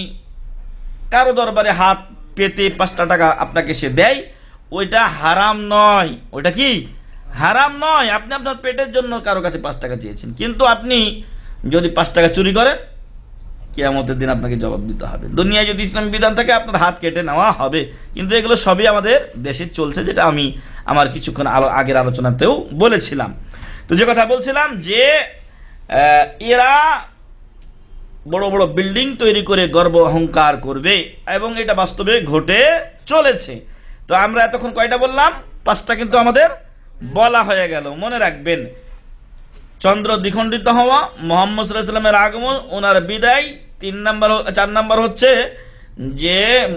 কারো দরবারে হাত পেতে পাঁচটা টাকা আপনাকে সে দেয়, ওইটা হারাম নয়। ওইটা কি হারাম নয়? আপনি আপনার পেটের জন্য কারো কাছে পাঁচ টাকা চেয়েছেন, কিন্তু আপনি যদি পাঁচ টাকা চুরি করেন কিয়ামতের দিন আপনাকে জবাব দিতে হবে। দুনিয়ায় যদি ইসলামী বিধান থাকে আপনার হাত কেটে নেওয়া হবে, কিন্তু এগুলো সবই আমাদের দেশে চলছে, যেটা আমি আমার কিছুক্ষণ আলো আগের আলোচনাতেও বলেছিলাম। তো যে কথা বলছিলাম যে এরা বড় বড় বিল্ডিং তৈরি করে গর্ব অহংকার করবে, এবং এটা বাস্তবে ঘটে চলেছে। তো আমরা এতক্ষণ কয়টা বললাম? পাঁচটা কিন্তু আমাদের বলা হয়ে গেল। মনে রাখবেন, চন্দ্র দ্বিখণ্ডিত হওয়া, মুহাম্মদ সাল্লাল্লাহু আলাইহি ওয়াসাল্লামের আগমন, ওনার বিদায়, তিন নাম্বার চার নাম্বার হচ্ছে যে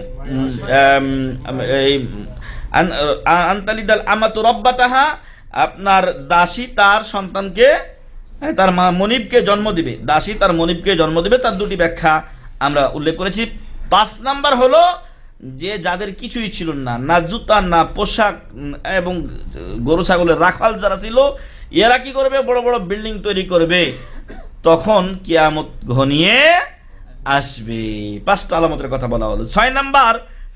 আনতালিদাল আমাতু রাব্বাতাহা, আপনার দাসী তার সন্তানকে তার মনিবকে জন্ম দিবে, দাসী তার মনিবকে জন্ম দিবে। তার দুটি ব্যাখ্যা আমরা উল্লেখ করেছি। পাঁচ নাম্বার হলো যে যাদের কিছুই ছিল না, না জুতা না পোশাক, এবং গরু ছাগলের রাখাল যারা ছিল, এরা কি করবে? বড় বড় বিল্ডিং তৈরি করবে, তখন কিয়ামত ঘনিয়ে আসবে। পাঁচটা আলামতের কথা বলা হলো। ছয় নাম্বার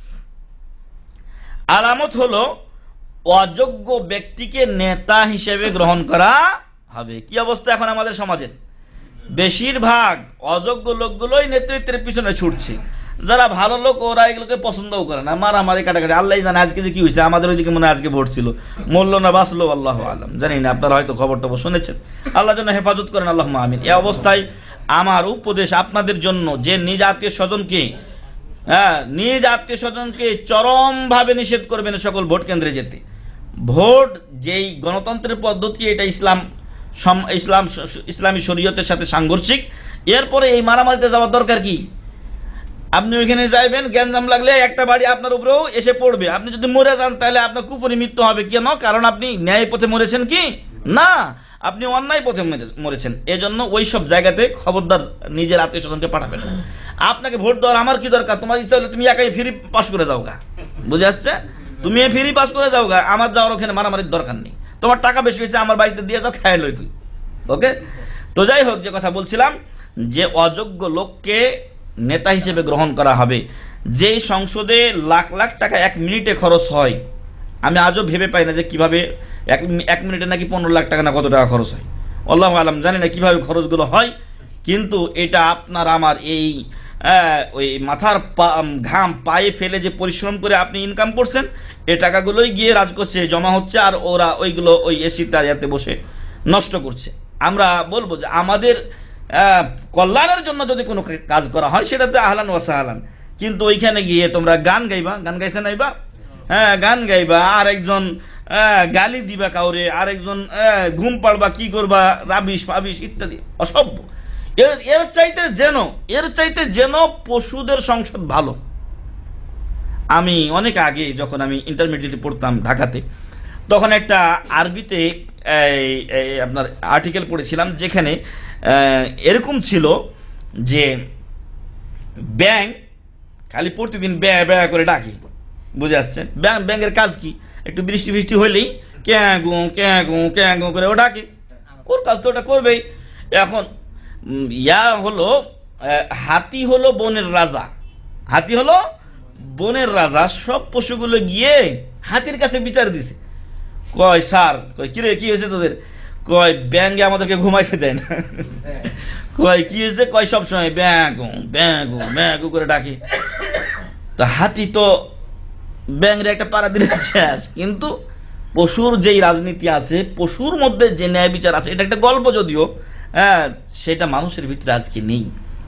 আলামত হলো অযোগ্য ব্যক্তিকে নেতা হিসেবে গ্রহণ করা হবে। কি অবস্থা এখন আমাদের সমাজের? বেশিরভাগ অযোগ্য লোকগুলোই নেতৃত্বের পিছনে ছুটছে। যারা ভালো লোক ওরা এগুলোকে পছন্দও করে না, মারামারি কাটাকাটি। আল্লাহ জানে আজকে যে কি হয়েছে, আমাদের ওইদিকে মনে হয় আজকে ভোট ছিল, মরল না বাঁচলো আল্লাহু আলাম, জানি না, আপনারা হয়তো খবর টবর শুনেছেন। আল্লাহ যেন হেফাজত করেন, আল্লাহুম্মা আমিন। এই অবস্থায় আমার উপদেশ আপনাদের জন্য যে নিজ আত্মীয় স্বজনকে হ্যাঁ নিজ আত্মীয় স্বজনকে চরমভাবে নিষেধ করবেন সকল ভোট কেন্দ্রে যেতে। ভোট যেই গণতন্ত্রের পদ্ধতি, এটা ইসলাম ইসলাম ইসলামী শরীয়তের সাথে সাংঘর্ষিক। এরপরে এই মারামারিতে যাওয়ার দরকার কি? আপনি ওইখানে যাইবেন, গ্যাঞ্জাম লাগলে একটা বাড়ি আপনার উপরেও এসে পড়বে। আপনি যদি মরে যান তাহলে আপনার কুফরি মৃত্যু হবে। কেন? কারণ আপনি ন্যায় পথে মরেছেন কি না, আপনি অন্যায় পথে মরেছেন। এজন্য ওই সব জায়গাতে খবরদার নিজের আত্মীয় স্বজনকে পাঠাবেন। আপনাকে ভোট দেওয়ার আমার কি দরকার? তোমার ইচ্ছা হলে তুমি একাই ফ্রি পাস করে যাও গা, বুঝে আসছে? তুমি ফ্রি পাস করে যাও গা, আমার যাওয়ার ওখানে মারামারির দরকার নেই। তোমার টাকা বেশি হয়েছে, আমার বাড়িতে দিয়ে যাও, খায় লই। ওকে, তো যাই হোক, যে কথা বলছিলাম যে অযোগ্য লোককে নেতা হিসেবে গ্রহণ করা হবে। যেই সংসদে লাখ লাখ টাকা এক মিনিটে খরচ হয়, আমি আজও ভেবে পাই না যে কিভাবে এক এক মিনিটে নাকি পনেরো লাখ টাকা না কত টাকা খরচ হয়, আল্লাহু আলাম, জানি না কিভাবে খরচগুলো হয়। কিন্তু এটা আপনার আমার এই ওই মাথার ঘাম পায়ে ফেলে যে পরিশ্রম করে আপনি ইনকাম করছেন, এই টাকাগুলোই গিয়ে রাজকোষে জমা হচ্ছে, আর ওরা ওইগুলো ওই এসি তারিয়াতে বসে নষ্ট করছে। আমরা বলবো যে আমাদের কল্যাণের জন্য যদি কোনো কাজ করা হয় সেটাতে আহলান ওয়া সাহলান, কিন্তু ওইখানে গিয়ে তোমরা গান গাইবা, গান গাইছে না এবার, হ্যাঁ গান গাইবা, আর একজন গালি দিবা কাউরে, আরেকজন ঘুম পাড়বা, কি করবা, রাবিশ ফাবিশ ইত্যাদি অসভ্য। এর এর চাইতে যেন এর চাইতে যেন পশুদের সংসদ ভালো। আমি অনেক আগে যখন আমি ইন্টারমিডিয়েটে পড়তাম ঢাকাতে, তখন একটা আরবিতে আপনার আর্টিকেল পড়েছিলাম, যেখানে এরকম ছিল যে ব্যাংক খালি প্রতিদিন ব্যয় ব্যয় করে ডাকি, বুঝে আসছে? ব্যাংক ব্যাংকের কাজ কি? একটু বৃষ্টি বৃষ্টি হইলেই ক্যাঁ গু ক্যাঁ গু ক্যাঁ গু করে ও ডাকে, ওর কাজ তো ওটা করবেই। এখন ইয়া হলো হাতি হলো বনের রাজা, হাতি হলো বনের রাজা। সব পশুগুলো গিয়ে হাতির কাছে বিচার দিছে। কয় স্যার, কয় কিরে কি হয়েছে তোদের? কয় ব্যাঙ্গে আমাদেরকে ঘুমাইতে দেয় না। কয় কি হয়েছে? কয় সবসময় ব্যাঙ্গু ব্যাঙ্গু ব্যাঙ্গু করে ডাকে। তো হাতি তো ব্যাংরে একটা পাড়া দিলে শেষ। কিন্তু পশুর যেই রাজনীতি আছে, পশুর মধ্যে যে ন্যায় বিচার আছে, এটা একটা গল্প যদিও, হ্যাঁ সেটা মানুষের ভিতরে আজকে নেই।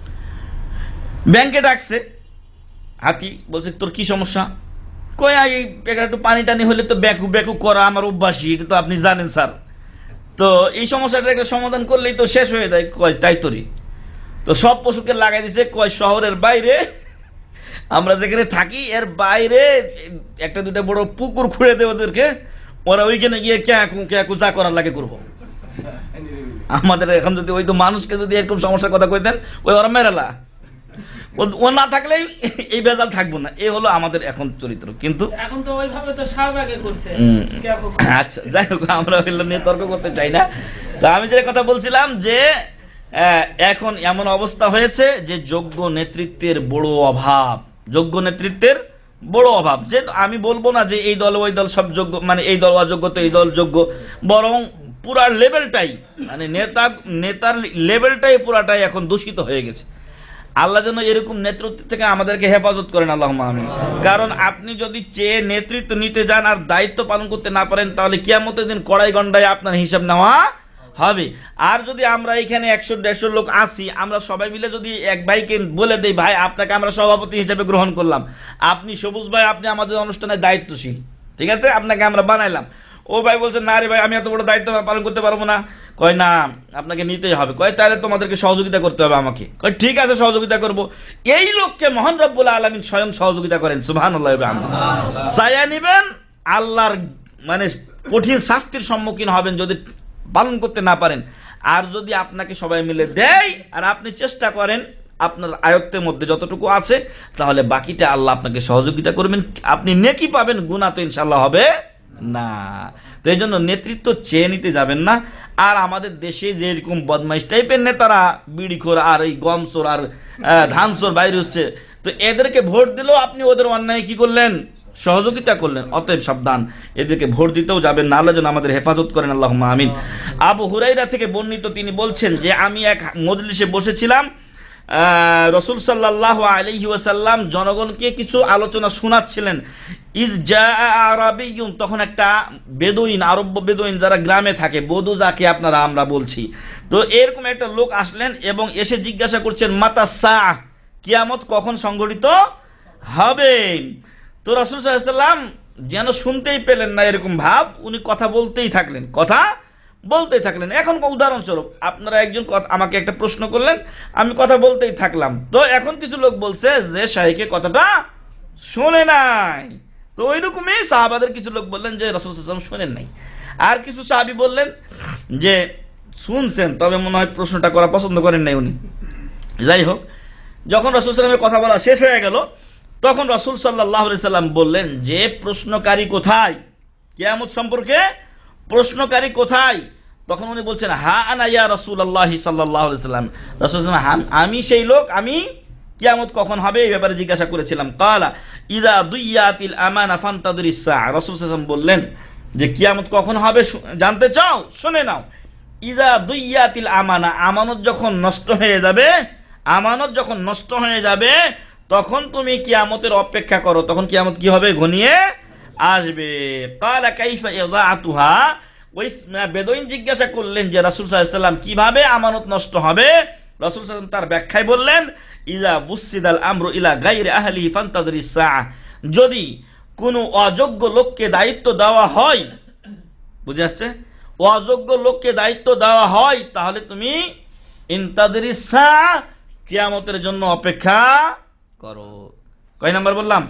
ব্যাংকে ডাকছে, হাতি বলছে তোর কি সমস্যা? কয় একটু পানি টানি হলে তো ব্যাকু ব্যাকু করা আমার অভ্যাসই, এটা তো আপনি জানেন স্যার। তো এই সমস্যাটা একটা সমাধান করলেই তো শেষ হয়ে যায়। কয় তাই তোরই তো সব পশুকে লাগাই দিছে। কয় শহরের বাইরে আমরা যেখানে থাকি এর বাইরে একটা দুটা বড় পুকুর খুঁড়ে দেয় ওদেরকে, ওরা ওইখানে গিয়ে ক্যাঁকু ক্যাঁকু যা করার লাগে করবো। আমাদের এখন যদি ওই তো মানুষকে যদি এরকম সমস্যার কথা কইতেন, ওই ওরা মেরেলা, ও না থাকলেই এই বেজাল থাকবো না। এই হলো আমাদের এখন চরিত্র। কিন্তু
এখন তো ওইভাবে তো শাহবাগে করছে।
আচ্ছা যাই হোক, আমরা ওইগুলো নিয়ে তর্ক করতে চাই না। তো আমি যে কথা বলছিলাম যে এখন এমন অবস্থা হয়েছে যে যোগ্য নেতৃত্বের বড় অভাব, যোগ্য নেতৃত্বের বড় অভাব। যে আমি বলবো না যে এই দল ওই দল সব যোগ্য, মানে এই দল অযোগ্য তো এই দল যোগ্য, বরং পুরা লেভেলটাই, মানে নেতা নেতার লেভেলটাই পুরাটাই এখন দূষিত হয়ে গেছে। আল্লাহ যেন এরকম নেতৃত্ব থেকে আমাদেরকে হেফাজত করেন, আল্লাহুম্মা আমিন। কারণ আপনি যদি চেয়ে নেতৃত্ব নিতে যান আর দায়িত্ব পালন করতে না পারেন, তাহলে কিয়ামতের দিন কড়াই গন্ডায় আপনার হিসাব নেওয়া হবে। আর যদি আমরা এখানে একশো দেড়শো লোক আসি, আমরা সবাই মিলে যদি এক ভাইকে বলে দেই, ভাই আপনাকে আমরা সভাপতি হিসেবে গ্রহণ করলাম, আপনি সবুজ ভাই আপনি আমাদের অনুষ্ঠানের দায়িত্বশীল, ঠিক আছে, আপনাকে আমরা বানাইলাম। ও ভাই বলছে না রে ভাই আমি এত বড় দায়িত্ব পালন করতে পারবো না। কয় না আপনাকে নিতেই হবে। কয় তাহলে তোমাদেরকে সহযোগিতা করতে হবে আমাকে। কয় ঠিক আছে সহযোগিতা করব। এই লোককে মহান রব্বুল আলামিন স্বয়ং সহযোগিতা করেন, সুবহানাল্লাহ। ছায়া নিবেন, আল্লাহর মানে কঠিন শাস্তির সম্মুখীন হবেন যদি পালন করতে না পারেন। আর যদি আপনাকে সবাই মিলে দেয় আর আপনি চেষ্টা করেন আপনার আয়ত্তের মধ্যে যতটুকু আছে, তাহলে বাকিটা আল্লাহ আপনাকে সহযোগিতা করবেন, আপনি নেকি পাবেন, গুনাহ তো ইনশাআল্লাহ হবে না। তো এই জন্য নেতৃত্ব চেয়ে নিতে যাবেন না। আর আমাদের দেশে যে এরকম বদমাইশ টাইপের নেতারা বিড়িখোর আর এই গমচোর আর ধানচোর বাইরে হচ্ছে, তো এদেরকে ভোট দিলেও আপনি ওদের অন্যায় কি করলেন, সহযোগিতা করলেন। অতএব সাবধান, এদেরকে ভোট দিতেও যাবেন না। আল্লাহ যেন আমাদের হেফাজত করেন, আল্লাহুম্মা আমিন। আবু হুরাইরা থেকে বর্ণিত, তিনি বলছেন যে আমি এক মজলিসে বসেছিলাম, রসুল সাল্লাল্লাহু আলাইহি ওয়াসাল্লাম জনগণকে কিছু আলোচনা শোনাচ্ছিলেন। ইজ জা আরাবিয়ুন, তখন একটা বেদুইন, আরব্য বেদুইন যারা গ্রামে থাকে, বদু যাকে আপনারা আমরা বলছি, তো এরকম একটা লোক আসলেন এবং এসে জিজ্ঞাসা করছেন মাতা সাআ, কিয়ামত কখন সংঘটিত হবে। তো রাসূল সাল্লাল্লাহু আলাইহি ওয়াসাল্লাম যেন শুনতেই পেলেন না এরকম ভাব, উনি কথা বলতেই থাকলেন, কথা বলতেই থাকলেন। এখন উদাহরণস্বরূপ আপনারা একজন আমাকে একটা প্রশ্ন করলেন, আমি কথা বলতেই থাকলাম। তো এখন কিছু লোক বলছে যে শাইখে কথাটা শুনে নাই। তো ওইরকমই সাহাবাদের কিছু লোক বললেন যে রাসূল সাল্লাল্লাহু আলাইহি ওয়াসাল্লাম শুনেন নাই। আর কিছু সাহাবী বললেন যে শুনছেন, তবে মনে হয় প্রশ্নটা করা পছন্দ করেন নাই উনি। যাই হোক, যখন রাসূল সাল্লাল্লাহু আলাইহি ওয়াসাল্লামের কথা বলা শেষ হয়ে গেল, তখন রাসূল সাল্লাল্লাহু আলাইহি ওয়াসাল্লাম বললেন যে প্রশ্নকারী কোথায়, কিয়ামত সম্পর্কে প্রশ্নকারী কোথায়? তখন উনি বলছেন হা আনা ইয়া রাসূলুল্লাহ সাল্লাল্লাহু আলাইহি ওয়াসাল্লাম, রাসূল সাল্লাল্লাহু আলাইহি ওয়াসাল্লাম আমি সেই লোক, আমি কিয়ামত কখন হবে এই ব্যাপারে জিজ্ঞাসা করেছিলাম। ক্বালা ইযা দুইয়াতিল আমানা ফান্তাদিরিস সাআ, রাসূল সাল্লাল্লাহু আলাইহি ওয়াসাল্লাম বললেন যে কিয়ামত কখন হবে জানতে চাও, শুনে নাও। ইযা দুইয়াতিল আমানা, আমানত যখন নষ্ট হয়ে যাবে, আমানত যখন নষ্ট হয়ে যাবে তখন তুমি কিয়ামতের অপেক্ষা করো, তখন কিয়ামত কি হবে, ঘনিয়ে আসবে। ক্বালা কাইফা ইযাআতুহা, ওই বেদুইন জিজ্ঞাসা করলেন যে রাসূল সাল্লাল্লাহু আলাইহি ওয়াসাল্লাম কিভাবে আমানত নষ্ট হবে। রাসূল সাল্লাল্লাহু আলাইহি ওয়াসাল্লাম তার ব্যাখ্যায় বললেন ইযা বুসিদাল আমরু ইলা গায়রি আহলিহি ফান্তাযিরিস সাআ, যদি কোনো অযোগ্য লোককে দায়িত্ব দেওয়া হয়, বুঝে আসছে, অযোগ্য লোককে দায়িত্ব দেওয়া হয় তাহলে তুমি ইনতাযিরিস সাআ, কিয়ামতের জন্য অপেক্ষা করো। কয় নাম্বার বললাম?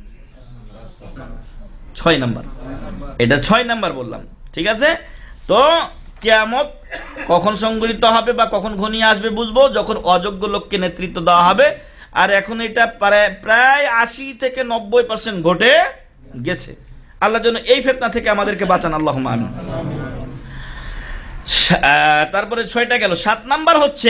ছয় নাম্বার, এটা ছয় নাম্বার বললাম, ঠিক আছে। তো কিয়ামত কখন সংঘটিত হবে বা কখন ঘনিয়ে আসবে বুঝবো যখন অযোগ্য লোককে নেতৃত্ব দেওয়া হবে। আর এখন এটা প্রায় আশি থেকে নব্বই পার্সেন্ট ঘটে গেছে। আল্লাহ যেন এই ফিতনা থেকে আমাদেরকে বাঁচান, আল্লাহুম্মা আমিন। তারপরে ছয়টা গেল। সাত নাম্বার হচ্ছে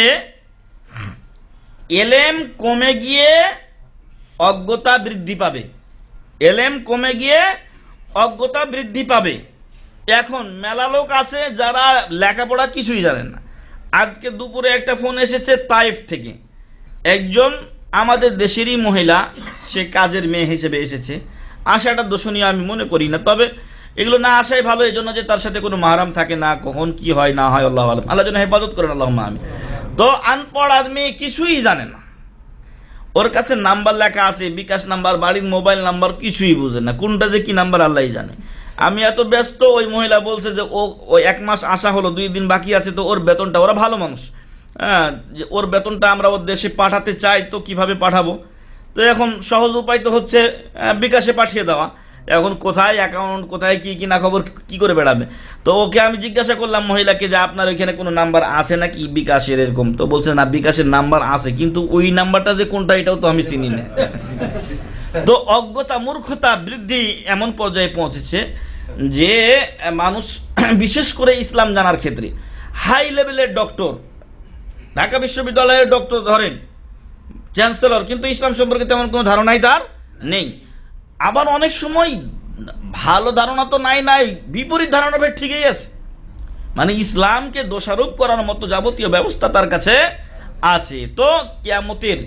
এলেম কমে গিয়ে অজ্ঞতা বৃদ্ধি পাবে। এলেম কমে গিয়ে অজ্ঞতা বৃদ্ধি পাবে। এখন মেলা লোক আছে যারা লেখাপড়া কিছুই জানেন না। আজকে দুপুরে একটা ফোন এসেছে তাইফ থেকে, একজন আমাদের দেশেরই মহিলা, সে কাজের মেয়ে হিসেবে এসেছে। আসাটা দোষণীয় আমি মনে করি না, তবে এগুলো না আসাই ভালো, এই জন্য যে তার সাথে কোনো মাহরাম থাকে না, কখন কি হয় না হয় আল্লাহু আলাম, আল্লাহ যেন হেফাজত করেন, আল্লাহুম্মা আমিন। তো আনপড় আদমি কিছুই জানে না, ওর কাছে নাম্বার লেখা আছে, বিকাশ নাম্বার, বাড়ির মোবাইল নাম্বার, কিছুই বুঝে না, কোনটা যে কি নাম্বার আল্লাহই জানে। আমি এত ব্যস্ত, ওই মহিলা বলছে যে ও ওই এক মাস আসা হলো, দুই দিন বাকি আছে, তো ওর বেতনটা, ওরা ভালো মানুষ, হ্যাঁ, যে ওর বেতনটা আমরা ওর দেশে পাঠাতে চাই, তো কিভাবে পাঠাবো? তো এখন সহজ উপায় তো হচ্ছে বিকাশে পাঠিয়ে দেওয়া। এখন কোথায় অ্যাকাউন্ট, কোথায় কি কি না খবর কি করে বেড়াবে? তো ওকে আমি জিজ্ঞাসা করলাম মহিলাকে যে আপনার ওইখানে কোনো নাম্বার আছে নাকি বিকাশের এরকম? তো বলছে না, বিকাশের নাম্বার আছে, কিন্তু ওই নাম্বারটা যে কোনটা এটাও তো আমি চিনি না। তো অজ্ঞতা, মূর্খতা বৃদ্ধি এমন পর্যায়ে পৌঁছেছে যে মানুষ বিশেষ করে ইসলাম জানার ক্ষেত্রে হাই লেভেলের ডক্টর, ঢাকা বিশ্ববিদ্যালয়ের ডক্টর ধরেন, চ্যান্সেলর, কিন্তু ইসলাম সম্পর্কে তেমন কোনো ধারণাই তার নেই। আবার অনেক সময় ভালো ধারণা তো নাই নাই বিপরীত ধারণা ভাই ঠিকই আছে, মানে ইসলামকে দোষারোপ করার মতো যাবতীয় ব্যবস্থা তার কাছে আছে। তো কিয়ামতের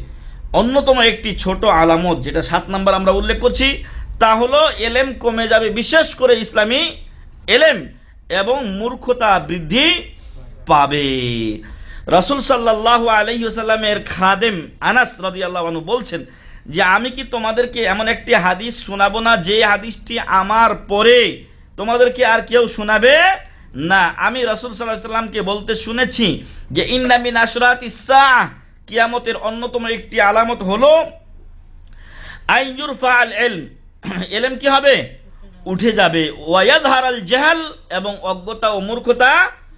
অন্যতম একটি ছোট আলামত যেটা সাত নাম্বার আমরা উল্লেখ করছি তা হলো এলেম কমে যাবে, বিশেষ করে ইসলামী এলেম, এবং মূর্খতা বৃদ্ধি পাবে। রাসূল সাল্লাল্লাহু আলাইহি ওয়াসাল্লামের খাদেম আনাস রাদিয়াল্লাহু আনহু বলছেন যে আমি কি তোমাদেরকে এমন একটি হাদিস শোনাবো না যে হাদিসটি আমার পরে তোমাদেরকে আর কেউ শোনাবে না। আমি রাসূল সাল্লাল্লাহু আলাইহি ওয়াসাল্লামকে বলতে শুনেছি যে ইন্না মিন আশরাতিস সাআহ, কিয়ামতের অন্যতম একটি আলামত হলো আইয়ুরফা আল ইলম, ইলম কি হবে? উঠে যাবে। ওয়ায়াযহার আল জাহল, এবং অজ্ঞতা ও মূর্খতা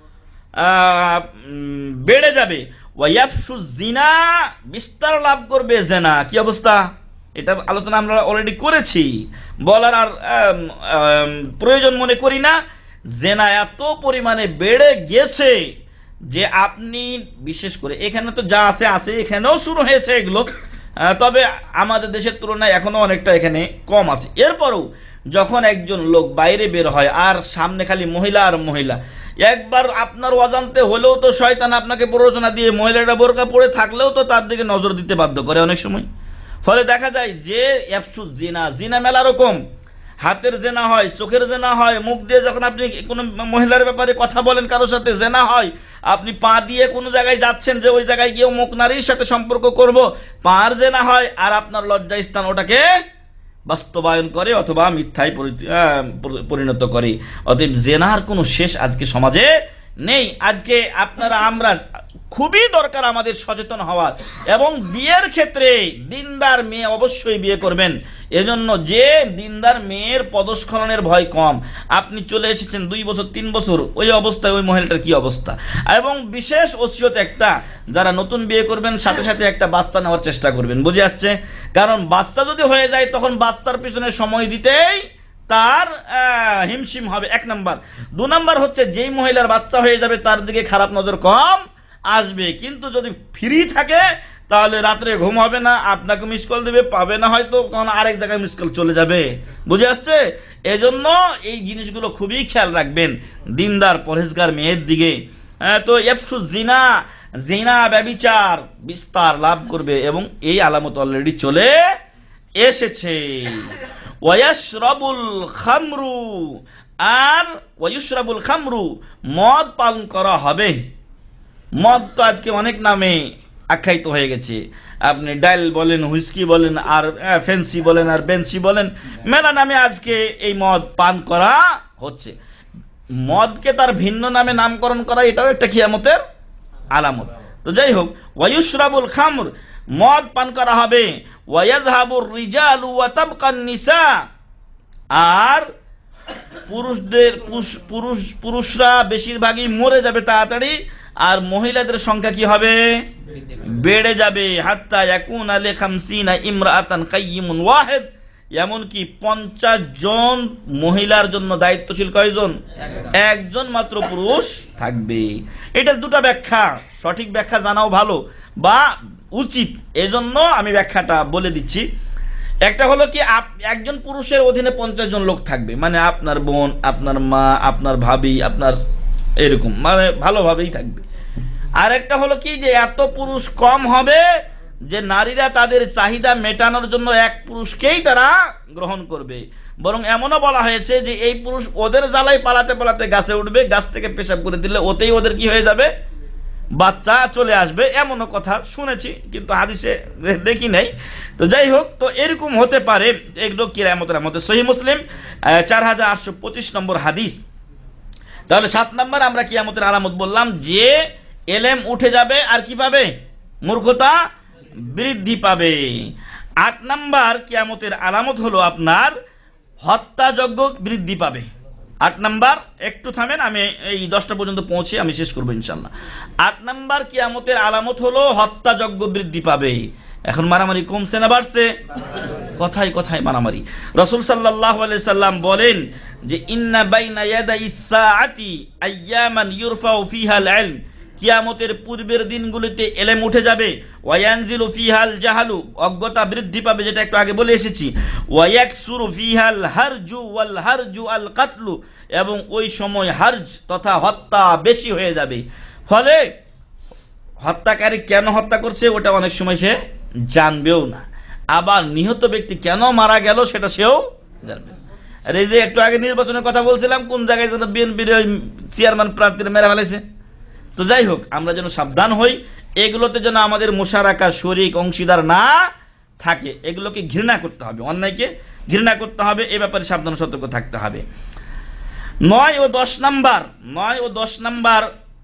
বেড়ে যাবে। ওয়ায়াফশু জিনা, বিস্তার লাভ করবে জেনা। কি অবস্থা? এটা আলোচনা আমরা অলরেডি করেছি, বলার আর প্রয়োজন মনে করি না। জেনা এত পরিমাণে বেড়ে গেছে যে আপনি বিশেষ করে এখানে তো যা আছে আছে, এখানেও শুরু হয়েছে এগুলো, তবে আমাদের দেশের তুলনায় এখনো অনেকটা এখানে কম আছে। এরপরও যখন একজন লোক বাইরে বের হয় আর সামনে খালি মহিলা আর মহিলা, একবার আপনার অজান্তে হলেও তো শয়তান আপনাকে প্ররোচনা দিয়ে মহিলাটা বোরকা পরে থাকলেও তো তার দিকে নজর দিতে বাধ্য করে অনেক সময়। ফলে দেখা যায় যে এফসু জিনা, জিনা মেলা রকম, হাতের জেনা হয়, চোখের জেনা হয়, মুখ দিয়ে যখন আপনি কোনো মহিলার ব্যাপারে কথা বলেন কারোর সাথে জেনা হয়, আপনি পা দিয়ে কোনো জায়গায় যাচ্ছেন যে ওই জায়গায় গিয়ে মুখ নারীর সাথে সম্পর্ক করব, পার জেনা হয়, আর আপনার লজ্জা স্থান ওটাকে বাস্তবায়ন করে অথবা মিথ্যায় পরিণত করে। অতএব জেনার কোনো শেষ আজকে সমাজে নেই। আজকে আপনারা আমরা খুবই দরকার আমাদের সচেতন হওয়ার, এবং বিয়ের ক্ষেত্রে দিনদার মেয়ে অবশ্যই বিয়ে করবেন। এজন্য যে দিনদার মেয়ের পদস্খলনের ভয় কম। আপনি চলে এসেছেন দুই বছর তিন বছর, ওই অবস্থায় ওই মহিলাটার কি অবস্থা। এবং বিশেষ ওসিয়ত একটা, যারা নতুন বিয়ে করবেন সাথে সাথে একটা বাচ্চা নেওয়ার চেষ্টা করবেন, বুঝে আসছে? কারণ বাচ্চা যদি হয়ে যায় তখন বাচ্চার পিছনে সময় দিতেই তার হিমশিম হবে, এক নাম্বার। দু নাম্বার হচ্ছে যেই মহিলার বাচ্চা হয়ে যাবে তার দিকে খারাপ নজর কম আসবে। কিন্তু যদি ফ্রি থাকে তাহলে রাত্রে ঘুম হবে না, আপনাকে মিস কল দেবে, পাবে না হয়তো, কারণ আরেক জায়গায় মিস কল চলে যাবে, বুঝে আসছে? এজন্য এই জিনিসগুলো খুবই খেয়াল রাখবেন দিনদার পরহেজগার মেয়ের দিকে। তো এফসু জিনা, জিনা ব্যভিচার বিস্তার লাভ করবে, এবং এই আলামত অলরেডি চলে এসেছে। ওয়াশরাবুল খামরু, আর ওয়ায়ুশরাবুল খামরু, মদ পান করা হবে। মদ তো আজকে অনেক নামে আখ্যায়িত হয়ে গেছে। আপনি ডাইল বলেন, হুইস্কি বলেন, আর ফেন্সি বলেন, আর বেন্সি বলেন, মেলা নামে আজকে এই মদ পান করা হচ্ছে। মদকে তার ভিন্ন নামে নামকরণ করা এটাও একটা কিয়ামতের আলামত। তো যাই হোক, ওয়ায়ুশরাবুল খামর, মদ পান করা হবে। ওয়ায়াযহাবুর রিজালু ওয়া তাবকান নিসা, আর পুরুষদের পুরুষ পুরুষরা বেশিরভাগই মরে যাবে তাড়াতাড়ি, আর মহিলাদের সংখ্যা কি হবে? বেড়ে যাবে। হাত্তা ইয়াকুনা লি খামসিনা ইমরাআতান কাইয়িমুন ওয়াহিদ, এমনকি পঞ্চাশ জন মহিলার জন্য দায়িত্বশীল কয়জন? একজন মাত্র পুরুষ থাকবে। এটার দুটো ব্যাখ্যা, সঠিক ব্যাখ্যা জানাও ভালো বা উচিত, এজন্য আমি ব্যাখ্যাটা বলে দিচ্ছি। একটা হলো কি, একজন পুরুষের অধীনে পঞ্চাশ জন লোক থাকবে, মানে আপনার বোন, আপনার মা, আপনার ভাবি, আপনার এরকম, মানে ভালোভাবেই থাকবে। আর একটা হলো কি, যে এত পুরুষ কম হবে যে নারীরা তাদের চাহিদা মেটানোর জন্য এক পুরুষকেই তারা গ্রহণ করবে। বরং এমনও বলা হয়েছে যে এই পুরুষ ওদের জ্বালায় পালাতে পালাতে গাছে উঠবে, গাছ থেকে পেশাব করে দিলে ওতেই ওদের কি হয়ে যাবে? বাচ্চা চলে আসবে। এমনও কথা শুনেছি, কিন্তু হাদিসে দেখি নাই। তো যাই হোক, তো এরকম হতে পারে। এগুলো কিয়ামতের মধ্যে সহিহ মুসলিম চার হাজার আটশো পঁচিশ নম্বর হাদিস। তাহলে সাত নাম্বার আমরা কিয়ামতের আলামত বললাম যে এলেম উঠে যাবে, আর কি পাবে? মূর্খতা বৃদ্ধি পাবে। আট নাম্বার কিয়ামতের আলামত হলো আপনার হত্যাযজ্ঞ বৃদ্ধি পাবে। আট নাম্বার, একটু থামেন, আমি এই দশটা পর্যন্ত পৌঁছে আমি শেষ করবো ইনশাল্লাহ। আট নাম্বার কিয়ামতের আলামত হলো হত্যাযজ্ঞ বৃদ্ধি পাবে। এখন মারামারি কমছে না বাড়ছে? কথায় কথায় মারামারি। রাসূল সাল্লাল্লাহু আলাইহি সাল্লাম বলেন যে ইন্না বাইনা ইয়াদাই সাআতি আইয়ামান ইউরফাউ ফিহাল ইলম, কিয়ামতের পূর্বের দিনগুলিতে এলেম উঠে যাবে। ওয়ায়ানজিলু ফিহাল জাহালু, অজ্ঞতা বৃদ্ধি পাবে, যেটা একটু আগে বলে এসেছি। ওয়ায়াকসুরু ফিহাল হারজু ওয়াল হারজু আল কাতলু, এবং ওই সময় হারজ তথা হত্যা বেশি হয়ে যাবে। ফলে হত্যাকারী কেন হত্যা করছে ওটা অনেক সময় সে জানবেও না। আবার নিহত ব্যক্তি কেন মারা গেল সেটা সেও জানবে। আর এই যে একটু আগে নির্বাচনের কথা বলছিলাম, কোন জায়গায় যেন বিএনপির চেয়ারম্যান প্রার্থীরা মেরে ফেলেছে। তো যাই হোক, আমরা যেন সাবধান হই, এগুলোতে যেন আমাদের মুশারাকা, শরিক, অংশীদার না থাকে। এগুলোকে ঘৃণা করতে হবে, অন্যায়কে ঘৃণা করতে হবে, এ ব্যাপারে সাবধান সতর্ক থাকতে হবে। নয় ও দশ নাম্বার নয় ও দশ নাম্বার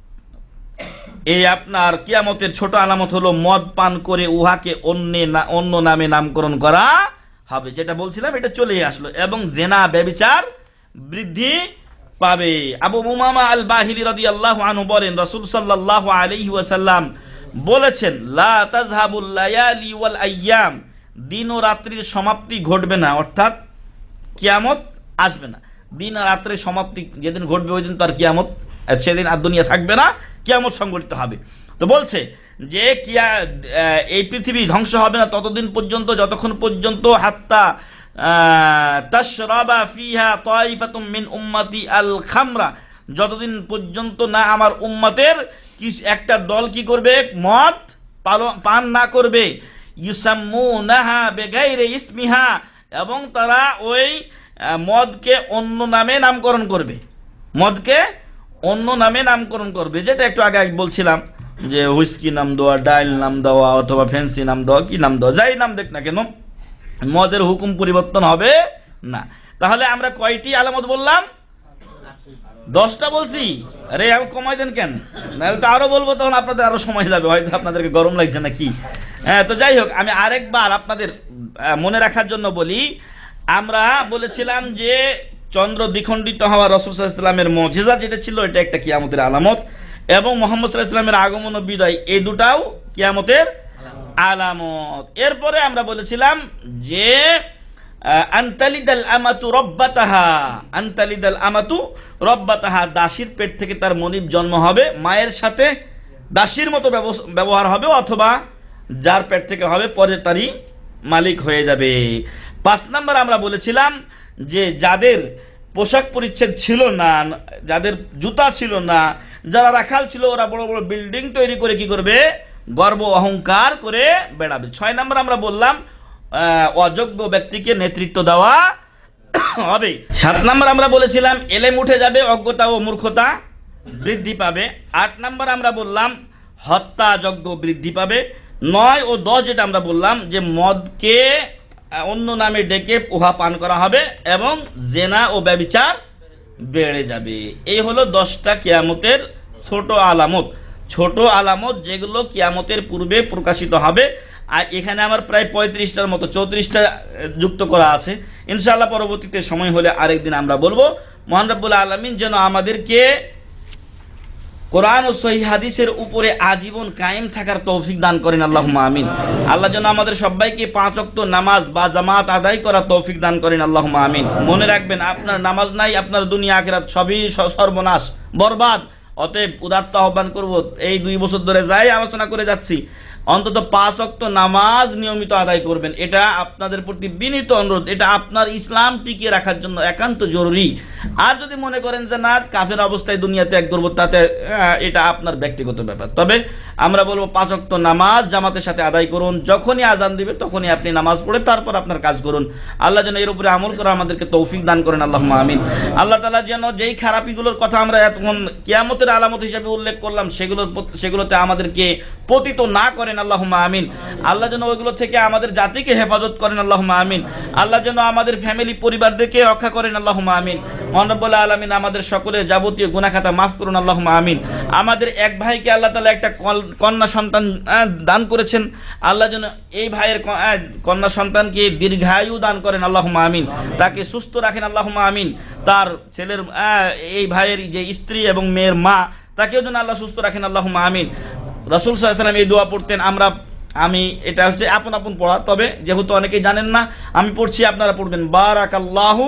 এই আপনার কিয়ামতের ছোট আলামত হলো মদ পান করে উহাকে অন্য অন্য নামে নামকরণ করা হবে, যেটা বলছিলাম এটা চলেই আসলো, এবং জেনা ব্যভিচার বৃদ্ধি পাবে। আবু উমামা আল বাহিলি রাদিয়াল্লাহু আনহু বলেন, রাসূল সাল্লাল্লাহু আলাইহি ওয়াসাল্লাম বলেছেন, লা তাযহাবুল লায়ালি ওয়াল আইয়াম, দিন ও রাত্রির সমাপ্তি ঘটবে না, অর্থাৎ কিয়ামত আসবে না। দিন আর রাত্রির সমাপ্তি যেদিন ঘটবে ওই দিন তো আর কিয়ামত, সেদিন আর দুনিয়া থাকবে না, কিয়ামত সংঘটিত হবে। তো বলছে যে কিয়া এই পৃথিবী ধ্বংস হবে না ততদিন পর্যন্ত যতক্ষণ পর্যন্ত হাত্তা তাশরাবা ফিহা তাইফাতুম মিন উম্মতি আল খামরা, যতদিন পর্যন্ত না আমার উম্মতের কিছু একটা দল কি করবে, মদ পান না করবে। ইউসাম্মুনাহা বিগাইরি ইসমিহা, এবং তারা ওই মদকে অন্য নামে নামকরণ করবে, মদকে অন্য নামে নামকরণ করবে, যেটা একটু আগে বলছিলাম যে হুইস্কি নাম দেওয়া, ডাইল নাম দেওয়া, অথবা ফ্যান্সি নাম দেওয়া, কি নাম দেওয়া, যাই নাম দেখ না কেন, মদের হুকুম পরিবর্তন হবে না। তাহলে আমরা কয়টি আলামত বললাম? দশটা বলছি। আরে আমি কমাই দেন কেন, নাহলে তো আরো বলবো, তখন আপনাদের আরো সময় যাবে, হয়তো আপনাদেরকে গরম লাগছে নাকি। হ্যাঁ, তো যাই হোক, আমি আরেকবার আপনাদের মনে রাখার জন্য বলি, আমরা বলেছিলাম যে চন্দ্র দ্বিখণ্ডিত হওয়া রাসূল সাল্লাল্লাহু আলাইহি ওয়াসাল্লামের মুজিজা যেটা ছিল, এটা একটা কিয়ামতের আলামত, এবং মুহাম্মদ সাল্লাল্লাহু আলাইহি ওয়াসাল্লামের আগমন ও বিদায়, এই দুটাও কিয়ামতের আলামত। এরপরে আমরা বলেছিলাম যে আনতালিদাল আমাতু রব্বাতাহা, আনতালিদাল আমাতু রব্বাতাহা, দাসীর পেট থেকে তার মনিব জন্ম হবে, মায়ের সাথে দাসীর মতো ব্যবহার হবে, অথবা যার পেট থেকে হবে পরে তারই মালিক হয়ে যাবে। পাঁচ নাম্বার আমরা বলেছিলাম যে যাদের পোশাক পরিচ্ছদ ছিল না, যাদের জুতা ছিল না, যারা রাখাল ছিল, ওরা বড় বড় বিল্ডিং তৈরি করে কি করবে, গর্ব অহংকার করে বেড়াবে। ছয় নাম্বার আমরা বললাম অযোগ্য ব্যক্তিকে নেতৃত্ব দেওয়া হবে। সাত নাম্বার আমরা বলেছিলাম এলেম উঠে যাবে, অজ্ঞতা ও মূর্খতা বৃদ্ধি পাবে। আট নাম্বার আমরা বললাম হত্যাযজ্ঞ বৃদ্ধি পাবে। নয় ও দশ যেটা আমরা বললাম যে মদকে অন্য নামে ডেকে উহা পান করা হবে, এবং জেনা ও ব্যভিচার বেড়ে যাবে। এই হলো দশটা কিয়ামতের ছোট আলামত, ছোট আলামত যেগুলো কিয়ামতের পূর্বে প্রকাশিত হবে। আর এখানে আমার প্রায় পঁয়ত্রিশটার মতো, চৌত্রিশটা যুক্ত করা আছে। ইনশাআল্লাহ পরবর্তীতে সময় হলে আরেকদিন আমরা বলবো। মহান রব্বুল আলামিন যেন আমাদেরকে কোরআন ও সহিহ হাদিসের উপরে আজীবন কায়েম থাকার তৌফিক দান করেন, আল্লাহুম্মা আমিন। আল্লাহ যেন আমাদের সবাইকে পাঁচ ওয়াক্ত নামাজ বা জামাত আদায় করার তৌফিক দান করেন, আল্লাহুম্মা আমিন। মনে রাখবেন, আপনার নামাজ নাই, আপনার দুনিয়া আখিরাত সবই সর্বনাশ, বরবাদ। অতএব উদাত্ত আহ্বান করব, এই দুই বছর ধরে যাই আলোচনা করে যাচ্ছি, অন্তত পাঁচ ওয়াক্ত নামাজ নিয়মিত আদায় করবেন। এটা আপনাদের প্রতি বিনীত অনুরোধ, এটা আপনার ইসলাম টিকিয়ে রাখার জন্য একান্ত জরুরি। আর যদি মনে করেন যে না, কাফের অবস্থায় দুনিয়া ত্যাগ করবো, তাতে এটা আপনার ব্যক্তিগত ব্যাপার। তবে আমরা বলবো পাঁচ ওয়াক্ত নামাজ জামাতের সাথে আদায় করুন। যখনই আজান দিবে তখনই আপনি নামাজ পড়ে তারপর আপনার কাজ করুন। আল্লাহ যেন এর উপরে আমল করে আমাদেরকে তৌফিক দান করেন, আল্লাহুম্মা আমিন। আল্লাহ তাআলা যেন যেই খারাপিগুলোর কথা আমরা এতক্ষণ কিয়ামতের আলামত হিসেবে উল্লেখ করলাম, সেগুলো সেগুলোতে আমাদেরকে পতিত না করেন, আল্লাহুম্মা আমিন। আল্লাহ যেন ওইগুলো থেকে আমাদের জাতিকে হেফাজত করেন, আল্লাহুম্মা আমিন। আল্লাহ যেন আমাদের ফ্যামিলি পরিবারদেরকে রক্ষা করেন, আল্লাহুম্মা আমিন। মহান রব্বুল আলামিন আমাদের সকলের যাবতীয় গুনাহ খাতা মাফ করুন, আল্লাহুম্মা আমিন। আমাদের এক ভাইকে আল্লাহ তাআলা একটা কন্যা সন্তান দান করেছেন, আল্লাহ যেন এই ভাইয়ের কন্যা সন্তানকে দীর্ঘায়ু দান করেন, আল্লাহুম্মা আমিন। তাকে সুস্থ রাখেন, আল্লাহুম্মা আমিন। তার ছেলের এই ভাইয়ের যে স্ত্রী এবং মেয়ের মা, তাকেও যেন আল্লাহ সুস্থ রাখেন, আল্লাহুম্মা আমিন। রাসূল সাল্লাল্লাহু আলাইহি ওয়াসাল্লাম এই দোয়া পড়তেন। আমরা আমি এটা হচ্ছে আপন আপন পড়া, তবে যেহেতু অনেকেই জানেন না, আমি পড়ছি, আপনারা পড়বেন। বারাকাল্লাহু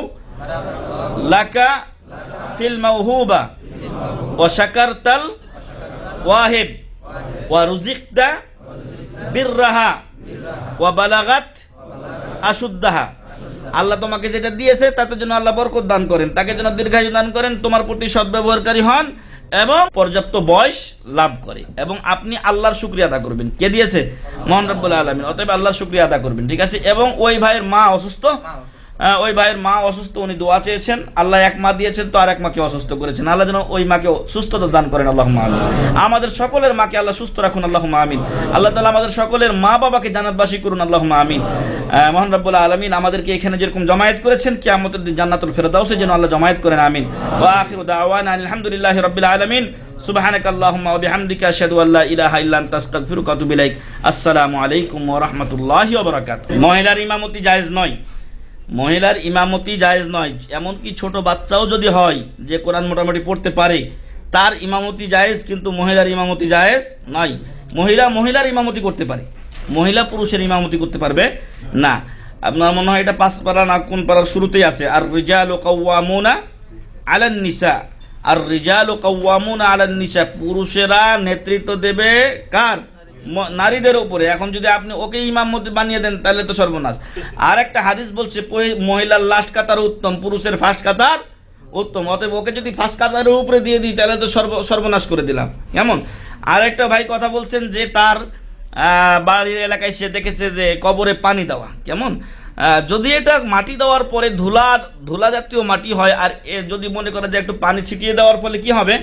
লাকা ফিল মাওহুবা ওয়া শাকারতাল ওয়াহিব ওয়া রুজিকতা বিররাহা ওয়া বালাগাত আশুদ্দাহা। আল্লাহ তোমাকে যেটা দিয়েছে তাতে যেন আল্লাহ বরকত দান করেন, তাকে যেন দীর্ঘায়ু দান করেন, তোমার প্রতি সদ্ব্যবহারকারী হন, এবং পর্যাপ্ত বয়স লাভ করে, এবং আপনি আল্লাহর শুকরিয়া আদা করবেন। কে দিয়েছে? মহান রব্বুল আলামিন। অতএব আল্লাহর শুকরিয়া আদা করবেন, ঠিক আছে। এবং ওই ভাইয়ের মা অসুস্থ, ওই ভাইয়ের মা অসুস্থ, উনি দোয়া চেয়েছেন, আল্লাহ এক মা দিয়েছেন তো আর এক মাকে অসুস্থ করেছেন, আল্লাহ যেন ওই মাকে সুস্থতা দান করেন, আল্লাহুম্মা আমিন। আমাদের সকলের মাকে আল্লাহ সুস্থ রাখুন, আল্লাহুম্মা আমিন। আল্লাহ তাআলা আমাদের সকলের মা বাবাকে জান্নাতবাসী করুন, আল্লাহুম্মা আমিন। মহান রব্বুল আলামিন আমাদেরকে এখানে যেরকম জামায়াত করেছেন, কিয়ামতের দিন জান্নাতুল ফেরদাউসে যেন আল্লাহ জামায়াত করেন, আমিন। ওয়া আখিরু দাওয়ানা আলহামদুলিল্লাহি রাব্বিল আলামিন। সুবহানাকাল্লাহুম্মা ওয়া বিহামদিকা আশহাদু আল্লা ইলাহা ইল্লা আনতা আস্তাগফিরুকা ওয়া আতুবু ইলাইক। আসসালামু আলাইকুম ওয়া রাহমাতুল্লাহি ওয়া বারাকাতুহু। মহিলার ইমামতি জায়েজ নয়, মহিলার ইমামতি জায়েজ নয়। এমনকি ছোট বাচ্চাও যদি হয় যে কোরআন মোটামুটি পড়তে পারে, তার ইমামতি জায়েজ, কিন্তু মহিলার ইমামতি জায়েজ নয়। মহিলা মহিলার ইমামতি করতে পারে, মহিলা পুরুষের ইমামতি করতে পারবে না। আপনার মনে হয় এটা পাঁচ পারা না কোন পারার শুরুতেই আছে, আর রিজালু কাওয়ামুনা আলান নিসা, আর রিজালু কাওয়ামুনা আলান নিসা, পুরুষেরা নেতৃত্ব দেবে কার? নারীদের উপরে। এখন যদি আপনি ওকে ইমাম বানিয়ে দেন তাহলে তো সর্বনাশ। আর একটা হাদিস বলছে মহিলার লাস্ট কাতার উত্তম, পুরুষের ফার্স্ট কাতার উত্তম। অতএব ওকে যদি ফার্স্ট কাতারের উপরে দিয়ে দিই তাহলে তো সর্ব সর্বনাশ করে দিলাম। কেমন? আর একটা ভাই কথা বলছেন যে তার বাড়ির এলাকায় সে দেখেছে যে কবরে পানি দেওয়া। কেমন? যদি এটা মাটি দেওয়ার পরে ধুলা ধুলা জাতীয় মাটি হয়, আর যদি মনে করে যে একটু পানি ছিটিয়ে দেওয়ার ফলে কি হবে?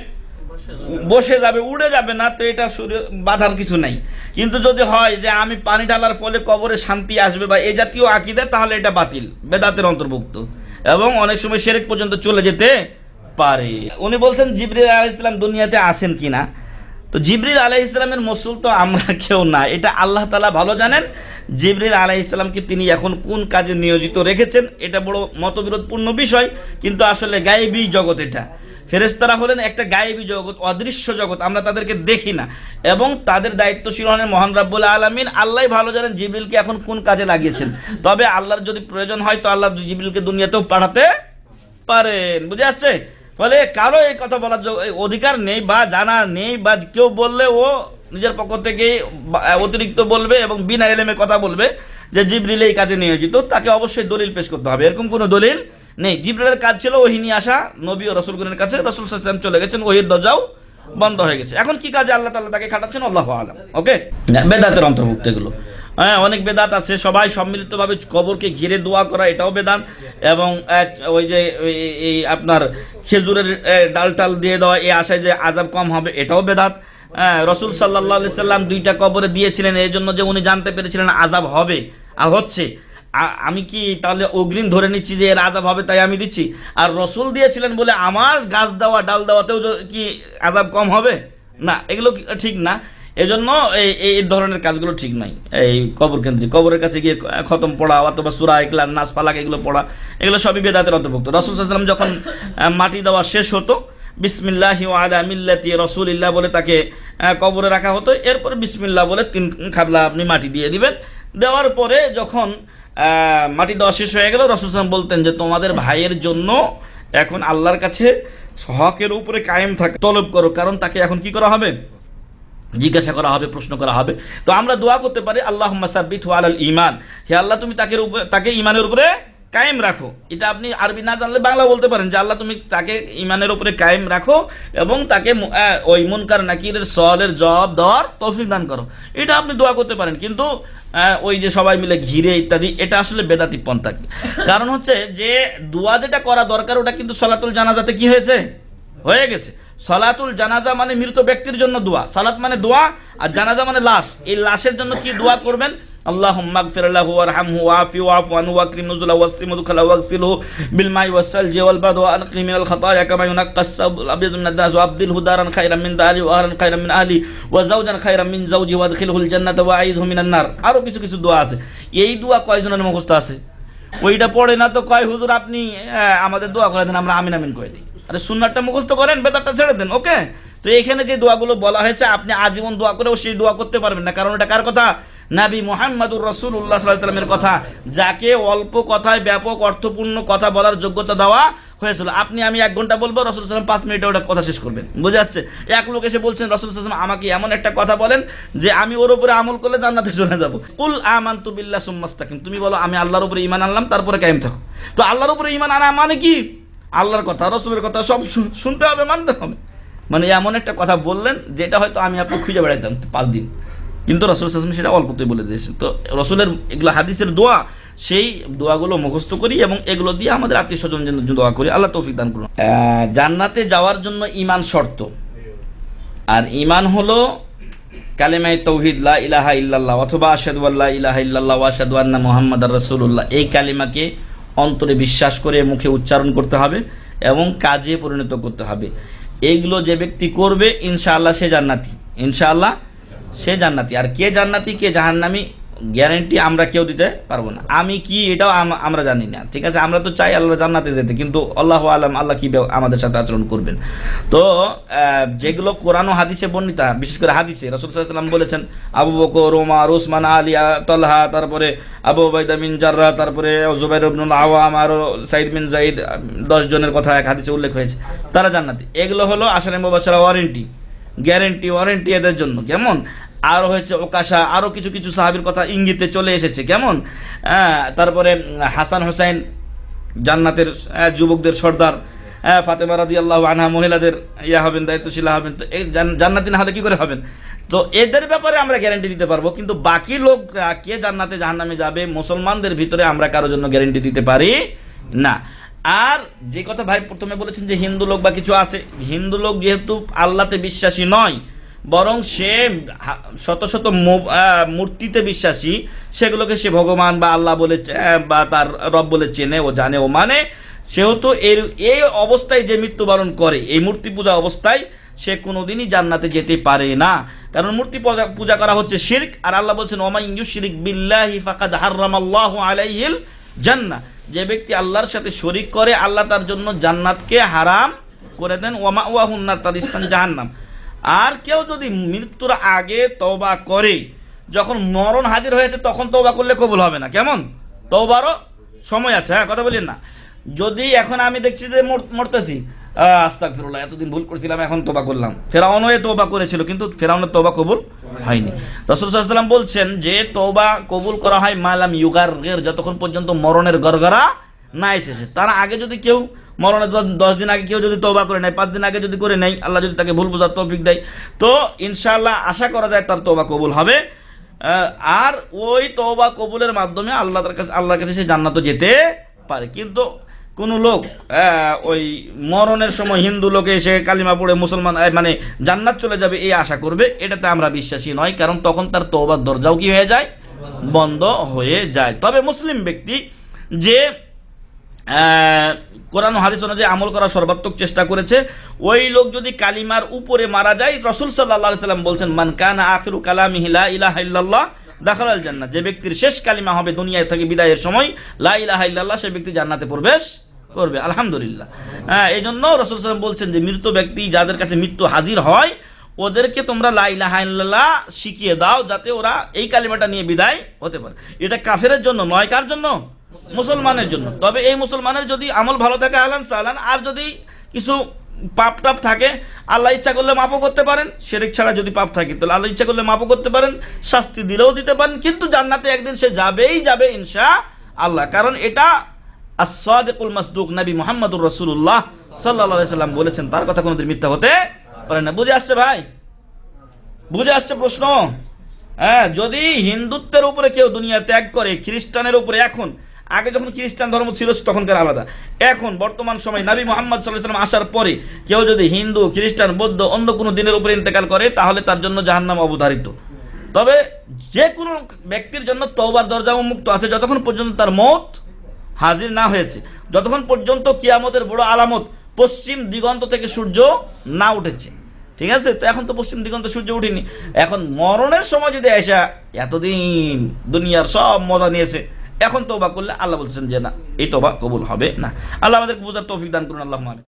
বসে যাবে, উড়ে যাবে না, তো এটা বাধার কিছু নাই। কিন্তু যদি হয় যে আমি পানি ঢালার ফলে কবরে শান্তি আসবে বা এই জাতীয় আকীদা, তাহলে এটা বাতিল, বেদাতের অন্তর্ভুক্ত, এবং অনেক সময় শিরক পর্যন্ত চলে যেতে পারে। উনি বলছেন জিবরিল আলাইহিস সালাম দুনিয়াতে আসেন কিনা। তো জিবরিল আলাইহিস সালামের মসুল তো আমরা কেউ না, এটা আল্লাহ তাআলা ভালো জানেন। জিবরিল আলাইহিস সালামকে তিনি এখন কোন কাজে নিয়োজিত রেখেছেন, এটা বড় মতবিরোধপূর্ণ বিষয়, কিন্তু আসলে গায়েবী জগৎ এটা। ফেরেশতারা হলেন একটা গায়েবী জগৎ, অদৃশ্য জগৎ, আমরা তাদেরকে দেখি না, এবং তাদের দায়িত্বশীল হলেন মহান রব্বুল আলামিন। আল্লাহ ভালো জানেন জিবরিলকে এখন কোন কাজে লাগিয়েছেন। তবে আল্লাহর যদি প্রয়োজন হয় তো আল্লাহ জিবরিলকে দুনিয়াতেও পাঠাতে পারেন। বুঝে আসছে? ফলে কারো এই কথা বলার অধিকার নেই বা জানা নেই, বা কেউ বললে ও নিজের পক্ষ থেকে অতিরিক্ত বলবে এবং বিনা এলেমে কথা বলবে যে জিবরিল এই কাজে নিয়োজিত, তাকে অবশ্যই দলিল পেশ করতে হবে। এরকম কোনো দলিল নেই। জিবরিলের কাজ ছিল ওহী নিয়ে আসা নবী ও রাসূলগণের কাছে, রাসূল সাল্লাল্লাহু আলাইহি ওয়াসাল্লাম চলে গেছেন, ওহীর দরজাও বন্ধ হয়ে গেছে। এখন কি কাজে আল্লাহ তাআলা তাকে খাটাচ্ছেন আল্লাহু আ'লাম। ওকে, বেদাতের অন্তর্ভুক্ত এগুলো। হ্যাঁ, অনেক বেদাত আছে। সবাই সম্মিলিতভাবে কবরকে ঘিরে দোয়া করা, এটাও বেদাত। এবং ওই যে এই আপনার খেজুরের ডাল টাল দিয়ে দেওয়া এই আশায় যে আযাব কম হবে, এটাও বেদাত। হ্যাঁ, রাসূল সাল্লাল্লাহু আলাইহি সাল্লাম দুইটা কবরে দিয়েছিলেন এই জন্য যে উনি জানতে পেরেছিলেন আযাব হবে আর হচ্ছে। আমি কি তাহলে অগ্রিম ধরে নিচ্ছি যে এর আযাব হবে তাই আমি দিচ্ছি? আর রসুল দিয়েছিলেন বলে আমার গাছ দেওয়া ডাল দেওয়াতেও কি আযাব কম হবে? না, এগুলো ঠিক না। এজন্য এই এই ধরনের কাজগুলো ঠিক নয়। এই কবর কেন্দ্রিক, কবরের কাছে গিয়ে খতম পড়া অথবা সূরা ইখলাস, নাস, ফালাক এগুলো পড়া, এগুলো সবই বেদাতের অন্তর্ভুক্ত। রাসূল সাল্লাল্লাহু আলাইহি ওয়াসাল্লাম যখন মাটি দেওয়া শেষ হতো, বিসমিল্লাহি ওয়া আলা মিল্লাতি রাসূলিল্লাহ বলে তাকে কবরে রাখা হতো। এরপরে বিসমিল্লাহ বলে তিন খাবলা আপনি মাটি দিয়ে দিবেন। দেওয়ার পরে যখন মাটি দেওয়া শেষ হয়ে গেল, রাসূল সাল্লাল্লাহু আলাইহি ওয়াসাল্লাম বলতেন যে তোমাদের ভাইয়ের জন্য এখন আল্লাহর কাছে হকের উপরে কায়েম থাকে তলব করো, কারণ তাকে এখন কি করা হবে? জিজ্ঞাসা করা হবে, প্রশ্ন করা হবে। তো আমরা দোয়া করতে পারি আল্লাহুম্মা সাব্বিতহু আলাল ঈমান, হে আল্লাহ তুমি তাকে তাকে ঈমানের উপরে কায়েম রাখো। এটা আপনি আরবি না জানলে বাংলা বলতে পারেন যে আল্লাহ তুমি তাকে ঈমানের উপরে কায়েম রাখো এবং তাকে ওই মুনকার নাকিরের সওয়ালের জবাব দেওয়ার তৌফিক দান করো। এটা আপনি দোয়া করতে পারেন, কিন্তু ওই যে সবাই মিলে ঘিরে ইত্যাদি, এটা আসলে বেদাতি পন্থা। কারণ হচ্ছে যে দোয়া যেটা করা দরকার ওটা কিন্তু সলাতুল জানাজাতে কি হয়েছে? হয়ে গেছে। সলাতুল জানাজা মানে মৃত ব্যক্তির জন্য দোয়া, সালাত মানে দোয়া, আর জানাজা মানে লাশ। এই লাশের জন্য কি দোয়া করবেন? আল্লাহুম্মা গফির লাহু ওয়ারহামহু ওয়াফি ওয়াফু আনহু ওয়াকরিম নুজুলা ওয়াসসিম মুদখালা ওয়াগসিলহু বিল মাই ওয়াসসালজি ওয়াল বারদ ওয়া আনqi মিনাল খাতায়া কামা ইউনাক্কাস সাবুল আবিয়াদু মিনাদ দাস ওয়া আবদিলহু দারান খায়রাম মিন দারি ওয়া আহলান খায়রাম মিন আহলি ওয়া যাওজান খায়রাম মিন যাওজি ওয়া আদখিলহুল জান্নাতা ওয়া আইযহু মিনান নার। আরো কিছু কিছু দোয়া আছে। এই দোয়া কয়জনের মুখস্থ আছে? ওইটা পড়ে না তো কয় হুজুর আপনি আমাদের দোয়া করে দেন, আমরা আমিন আমিন কই দিই। আরে সুন্নাতটা মুখস্থ করেন, বেদাতটা ছেড়ে দেন। ওকে, তো এখানে যে দোয়াগুলো বলা হয়েছে আপনি আজীবন দোয়া করেও সেই দোয়া করতে পারবেন না, কারণ এটা কার কথা? নবী মুহাম্মদুর রাসূলুল্লাহ সাল্লাল্লাহু আলাইহি ওয়াসাল্লামের কথা, যাকে অল্প কথায় ব্যাপক অর্থপূর্ণ কথা বলার যোগ্যতা দেওয়া হয়েছিল। আপনি আমি এক ঘন্টা বলবো, রাসূল সাল্লাল্লাহু আলাইহি ওয়াসাল্লাম পাঁচ মিনিটে ওটা কথা শেষ করবেন। বুঝে আসছে? এক লোক এসে বলছেন রাসূল সাল্লাল্লাহু আলাইহি ওয়াসাল্লাম আমাকে এমন একটা কথা বলেন যে আমি ওর উপরে আমল করলে জান্নাতে চলে যাব। কুল আমানতু বিল্লাহি সুম্মা ইসতাকিম, তুমি বলো আমি আল্লাহর উপরে ঈমান আনলাম তারপরে কায়েম থাকো। তো আল্লাহর উপরে ঈমান আনা মানে কি? আল্লাহর কথা, রাসূলের কথা সব শুনতে হবে, মানতে হবে। মানে এমন একটা কথা বললেন যেটা হয়তো আমি আপনি খুঁজে বেড়াইতাম পাঁচ দিন, কিন্তু রসুল সাল্লাল্লাহু আলাইহি ওয়াসাল্লাম সেটা অল্পতেই বলে দিয়েছেন। তো রসুলের এগুলো হাদিসের দোয়া, সেই দোয়াগুলো মুখস্থ করি এবং এগুলো দিয়ে আমাদের আত্মীয় স্বজন দোয়া করি। আল্লাহ তৌফিক দান করুন। জান্নাতে যাওয়ার জন্য ঈমান শর্ত, আর ঈমান হলো কালেমায়ে তাওহীদ লা ইলাহা ইল্লাল্লাহ অথবা আশহাদু আল্লা ইলাহা ইল্লাল্লাহ ওয়া আশহাদু আন্না মুহাম্মাদার রাসূলুল্লাহ, এই কালিমাকে অন্তরে বিশ্বাস করে মুখে উচ্চারণ করতে হবে এবং কাজে পরিণত করতে হবে। এইগুলো যে ব্যক্তি করবে ইনশাআল্লাহ সে জান্নাতি, ইনশাআল্লাহ সে জান্নাতি। আর কে জান্নাতি কে জাহান্নামী গ্যারান্টি আমরা কেউ দিতে পারবো না। আমি কি এটাও আমরা জানি না, ঠিক আছে? আমরা তো চাই আল্লাহ জান্নাতে যেতে, কিন্তু আল্লাহু আলাম আল্লাহ কি আমাদের সাথে আচরণ করবেন। তো যেগুলো কোরআন ও হাদিসে বর্ণিত, বিশেষ করে হাদিসে রাসূল সাল্লাল্লাহু আলাইহি ওয়াসাল্লাম বলেছেন আবু বকর, ওমর, উসমান, আলী, তালহা, তারপরে আবু উবাইদা বিন জাররাহ, তারপরে জুবাইর ইবনুল আওয়াম আর সাঈদ বিন যায়েদ, দশ জনের কথা এক হাদিসে উল্লেখ হয়েছে, তারা জান্নাতি। এগুলো হলো আশারে মুবাশশারা, ওয়ারেন্টি, গ্যারান্টি, ওয়ারেন্টি এদের জন্য। কেমন? আরও হয়েছে ওকাশা, আরও কিছু কিছু সাহাবীর কথা ইঙ্গিতে চলে এসেছে। কেমন? তারপরে হাসান হোসেন জান্নাতের যুবকদের সর্দার, ফাতেমা রাদিয়াল্লাহু আনহা মহিলাদের ইয়া হবেন, দায়িত্বশীলা হবেন। তো এই জান্নাতি না হলে কি করে হবেন? তো এদের ব্যাপারে আমরা গ্যারান্টি দিতে পারবো, কিন্তু বাকি লোক কে জান্নাতে জাহান্নামে যাবে মুসলমানদের ভিতরে আমরা কারোর জন্য গ্যারান্টি দিতে পারি না। আর যে কথা ভাই প্রথমে বলেছেন যে হিন্দু লোক বা কিছু আছে, হিন্দু লোক যেহেতু আল্লাহতে বিশ্বাসী নয়, বরং সে শত শত মূর্তিতে বিশ্বাসী, সেগুলোকে সে ভগবান বা আল্লাহ বলে বা তার রব বলে চেনে, ও জানে, ও মানে, সেহেতু এর এই অবস্থায় যে মৃত্যুবরণ করে এই মূর্তি পূজা অবস্থায়, সে কোনোদিনই জান্নাতে যেতে পারে না। কারণ মূর্তি পূজা করা হচ্ছে শিরক, আর আল্লাহ বলছেন ওমাই ইউশরিক বিল্লাহি ফাকাদ হারামাল্লাহু আলাইহিল জান্নাহ, যে ব্যক্তি আল্লাহর সাথে শরিক করে আল্লাহ তার জন্য জান্নাতকে হারাম করে দেন। ওয়া মাওয়াহুন নার, তার স্থান জাহান্নাম। আর কেউ যদি মৃত্যুর আগে তওবা করে, যখন মরণ হাজির হয়েছে তখন তওবা করলে কবুল হবে না। কেমন? তওবারও সময় আছে, হ্যাঁ, কথা বলেন না। যদি এখন আমি দেখছি যে মরতেছি, আস্তাগফিরুল্লাহ, এতদিন ভুল করছিলাম, এখন তওবা করলাম। ফেরাউনও তওবা করেছিল, কিন্তু ফেরাউনের তওবা কবুল হয়নি। রাসূল সাল্লাল্লাহু আলাইহি ওয়াসাল্লাম বলছেন যে তওবা কবুল করা হয় মালাম ইউগারগির, যতক্ষণ পর্যন্ত মরণের গড়গড়া না এসেছে। তার আগে যদি কেউ মরণের দশ দিন আগে কেউ যদি তওবা করে নেয়, পাঁচ দিন আগে যদি করে নেয়, আল্লাহ যদি তাকে ভুল বোঝার তৌফিক দেয়, তো ইনশাআল্লাহ আশা করা যায় তার তওবা কবুল হবে। আর ওই তওবা কবুলের মাধ্যমে আল্লাহ তার কাছে আল্লাহর কাছে সে জান্নাতে যেতে পারে। কিন্তু কোনো লোক ওই মরণের সময় হিন্দু লোকে এসে কালিমা পড়ে মুসলমান মানে জান্নাত চলে যাবে এই আশা করবে, এটাতে আমরা বিশ্বাসী নয়। কারণ তখন তার তওবার দরজাও কি হয়ে যায়? বন্ধ হয়ে যায়। তবে মুসলিম ব্যক্তি যে কোরআন ও হাদিস অনুযায়ী আমল করার সর্বাত্মক চেষ্টা করেছে, ওই লোক যদি কালিমার উপরে মারা যায়, রাসূল সাল্লাল্লাহু আলাইহি ওয়াসাল্লাম বলছেন মান কানা আখিরু কালামিহি লা ইলাহা ইল্লাল্লাহ দাখালাল জান্নাহ, যে ব্যক্তির শেষ কালিমা হবে দুনিয়া থেকে বিদায়ের সময় লা ইলাহা ইল্লাল্লাহ, সে ব্যক্তি জান্নাতে প্রবেশ করবে। আলহামদুলিল্লাহ। হ্যাঁ, এই জন্য রাসূল সাল্লাল্লাহু আলাইহি ওয়াসাল্লাম বলছেন যে মৃত ব্যক্তি যাদের কাছে মৃত্যু হাজির হয়, ওদেরকে তোমরা লা ইলাহা ইল্লাল্লাহ শিখিয়ে দাও, যাতে ওরা এই কালিমাটা নিয়ে বিদায় হতে পারে। এটা কাফেরের জন্য নয়, কার জন্য? মুসলমানের জন্য। তবে এই মুসলমানের যদি আমল ভালো থাকে আহলান সাহলান, আর যদি কিছু পাপ টাপ থাকে আল্লাহ ইচ্ছা করলে মাফও করতে পারেন। শিরক ছাড়া যদি পাপ থাকে তাহলে আল্লাহ ইচ্ছা করলে মাফও করতে পারেন, শাস্তি দিলেও দিতে পারেন, কিন্তু জান্নাতে একদিন সে যাবেই যাবে ইনশাআল্লাহ। কারণ এটা আস-সাদিকুল মাসদুক নবী মুহাম্মদুর রাসূলুল্লাহ সাল্লাল্লাহু আলাইহি ওয়াসাল্লাম বলেছেন, তার কথা কোনোদিন মিথ্যা হতে পারে না। বুঝে আসছে ভাই? বুঝে আসছে প্রশ্ন? হ্যাঁ, যদি হিন্দুত্বের উপরে কেউ দুনিয়া ত্যাগ করে, খ্রিস্টানের উপরে, এখন আগে যখন খ্রিস্টান ধর্ম ছিল তখনকার আলাদা, এখন বর্তমান সময় নবী মুহাম্মদ সাল্লাল্লাহু আলাইহি ওয়াসাল্লাম আসার পরে কেউ যদি হিন্দু, খ্রিস্টান, বৌদ্ধ অন্য কোনো দিনের উপরে ইন্তেকাল করে, তাহলে তার জন্য জাহান্নাম অবধারিত। তবে যে কোনো ব্যক্তির জন্য তওবার দরজা উন্মুক্ত আছে যতক্ষণ পর্যন্ত তার মওত হাজির না হয়েছে, যতক্ষণ পর্যন্ত কিয়ামতের বড় আলামত পশ্চিম দিগন্ত থেকে সূর্য না উঠেছে। ঠিক আছে? তো এখন তো পশ্চিম দিগন্ত সূর্য উঠেনি, এখন মরণের সময় যদি এসে এতদিন দুনিয়ার সব মজা নিয়েছে, এখন তওবা করলে আল্লাহ বলছেন যে না, এই তওবা কবুল হবে না। আল্লাহ আমাদেরকে বুঝার তৌফিক দান করুন। আল্লাহুম্মা আমিন।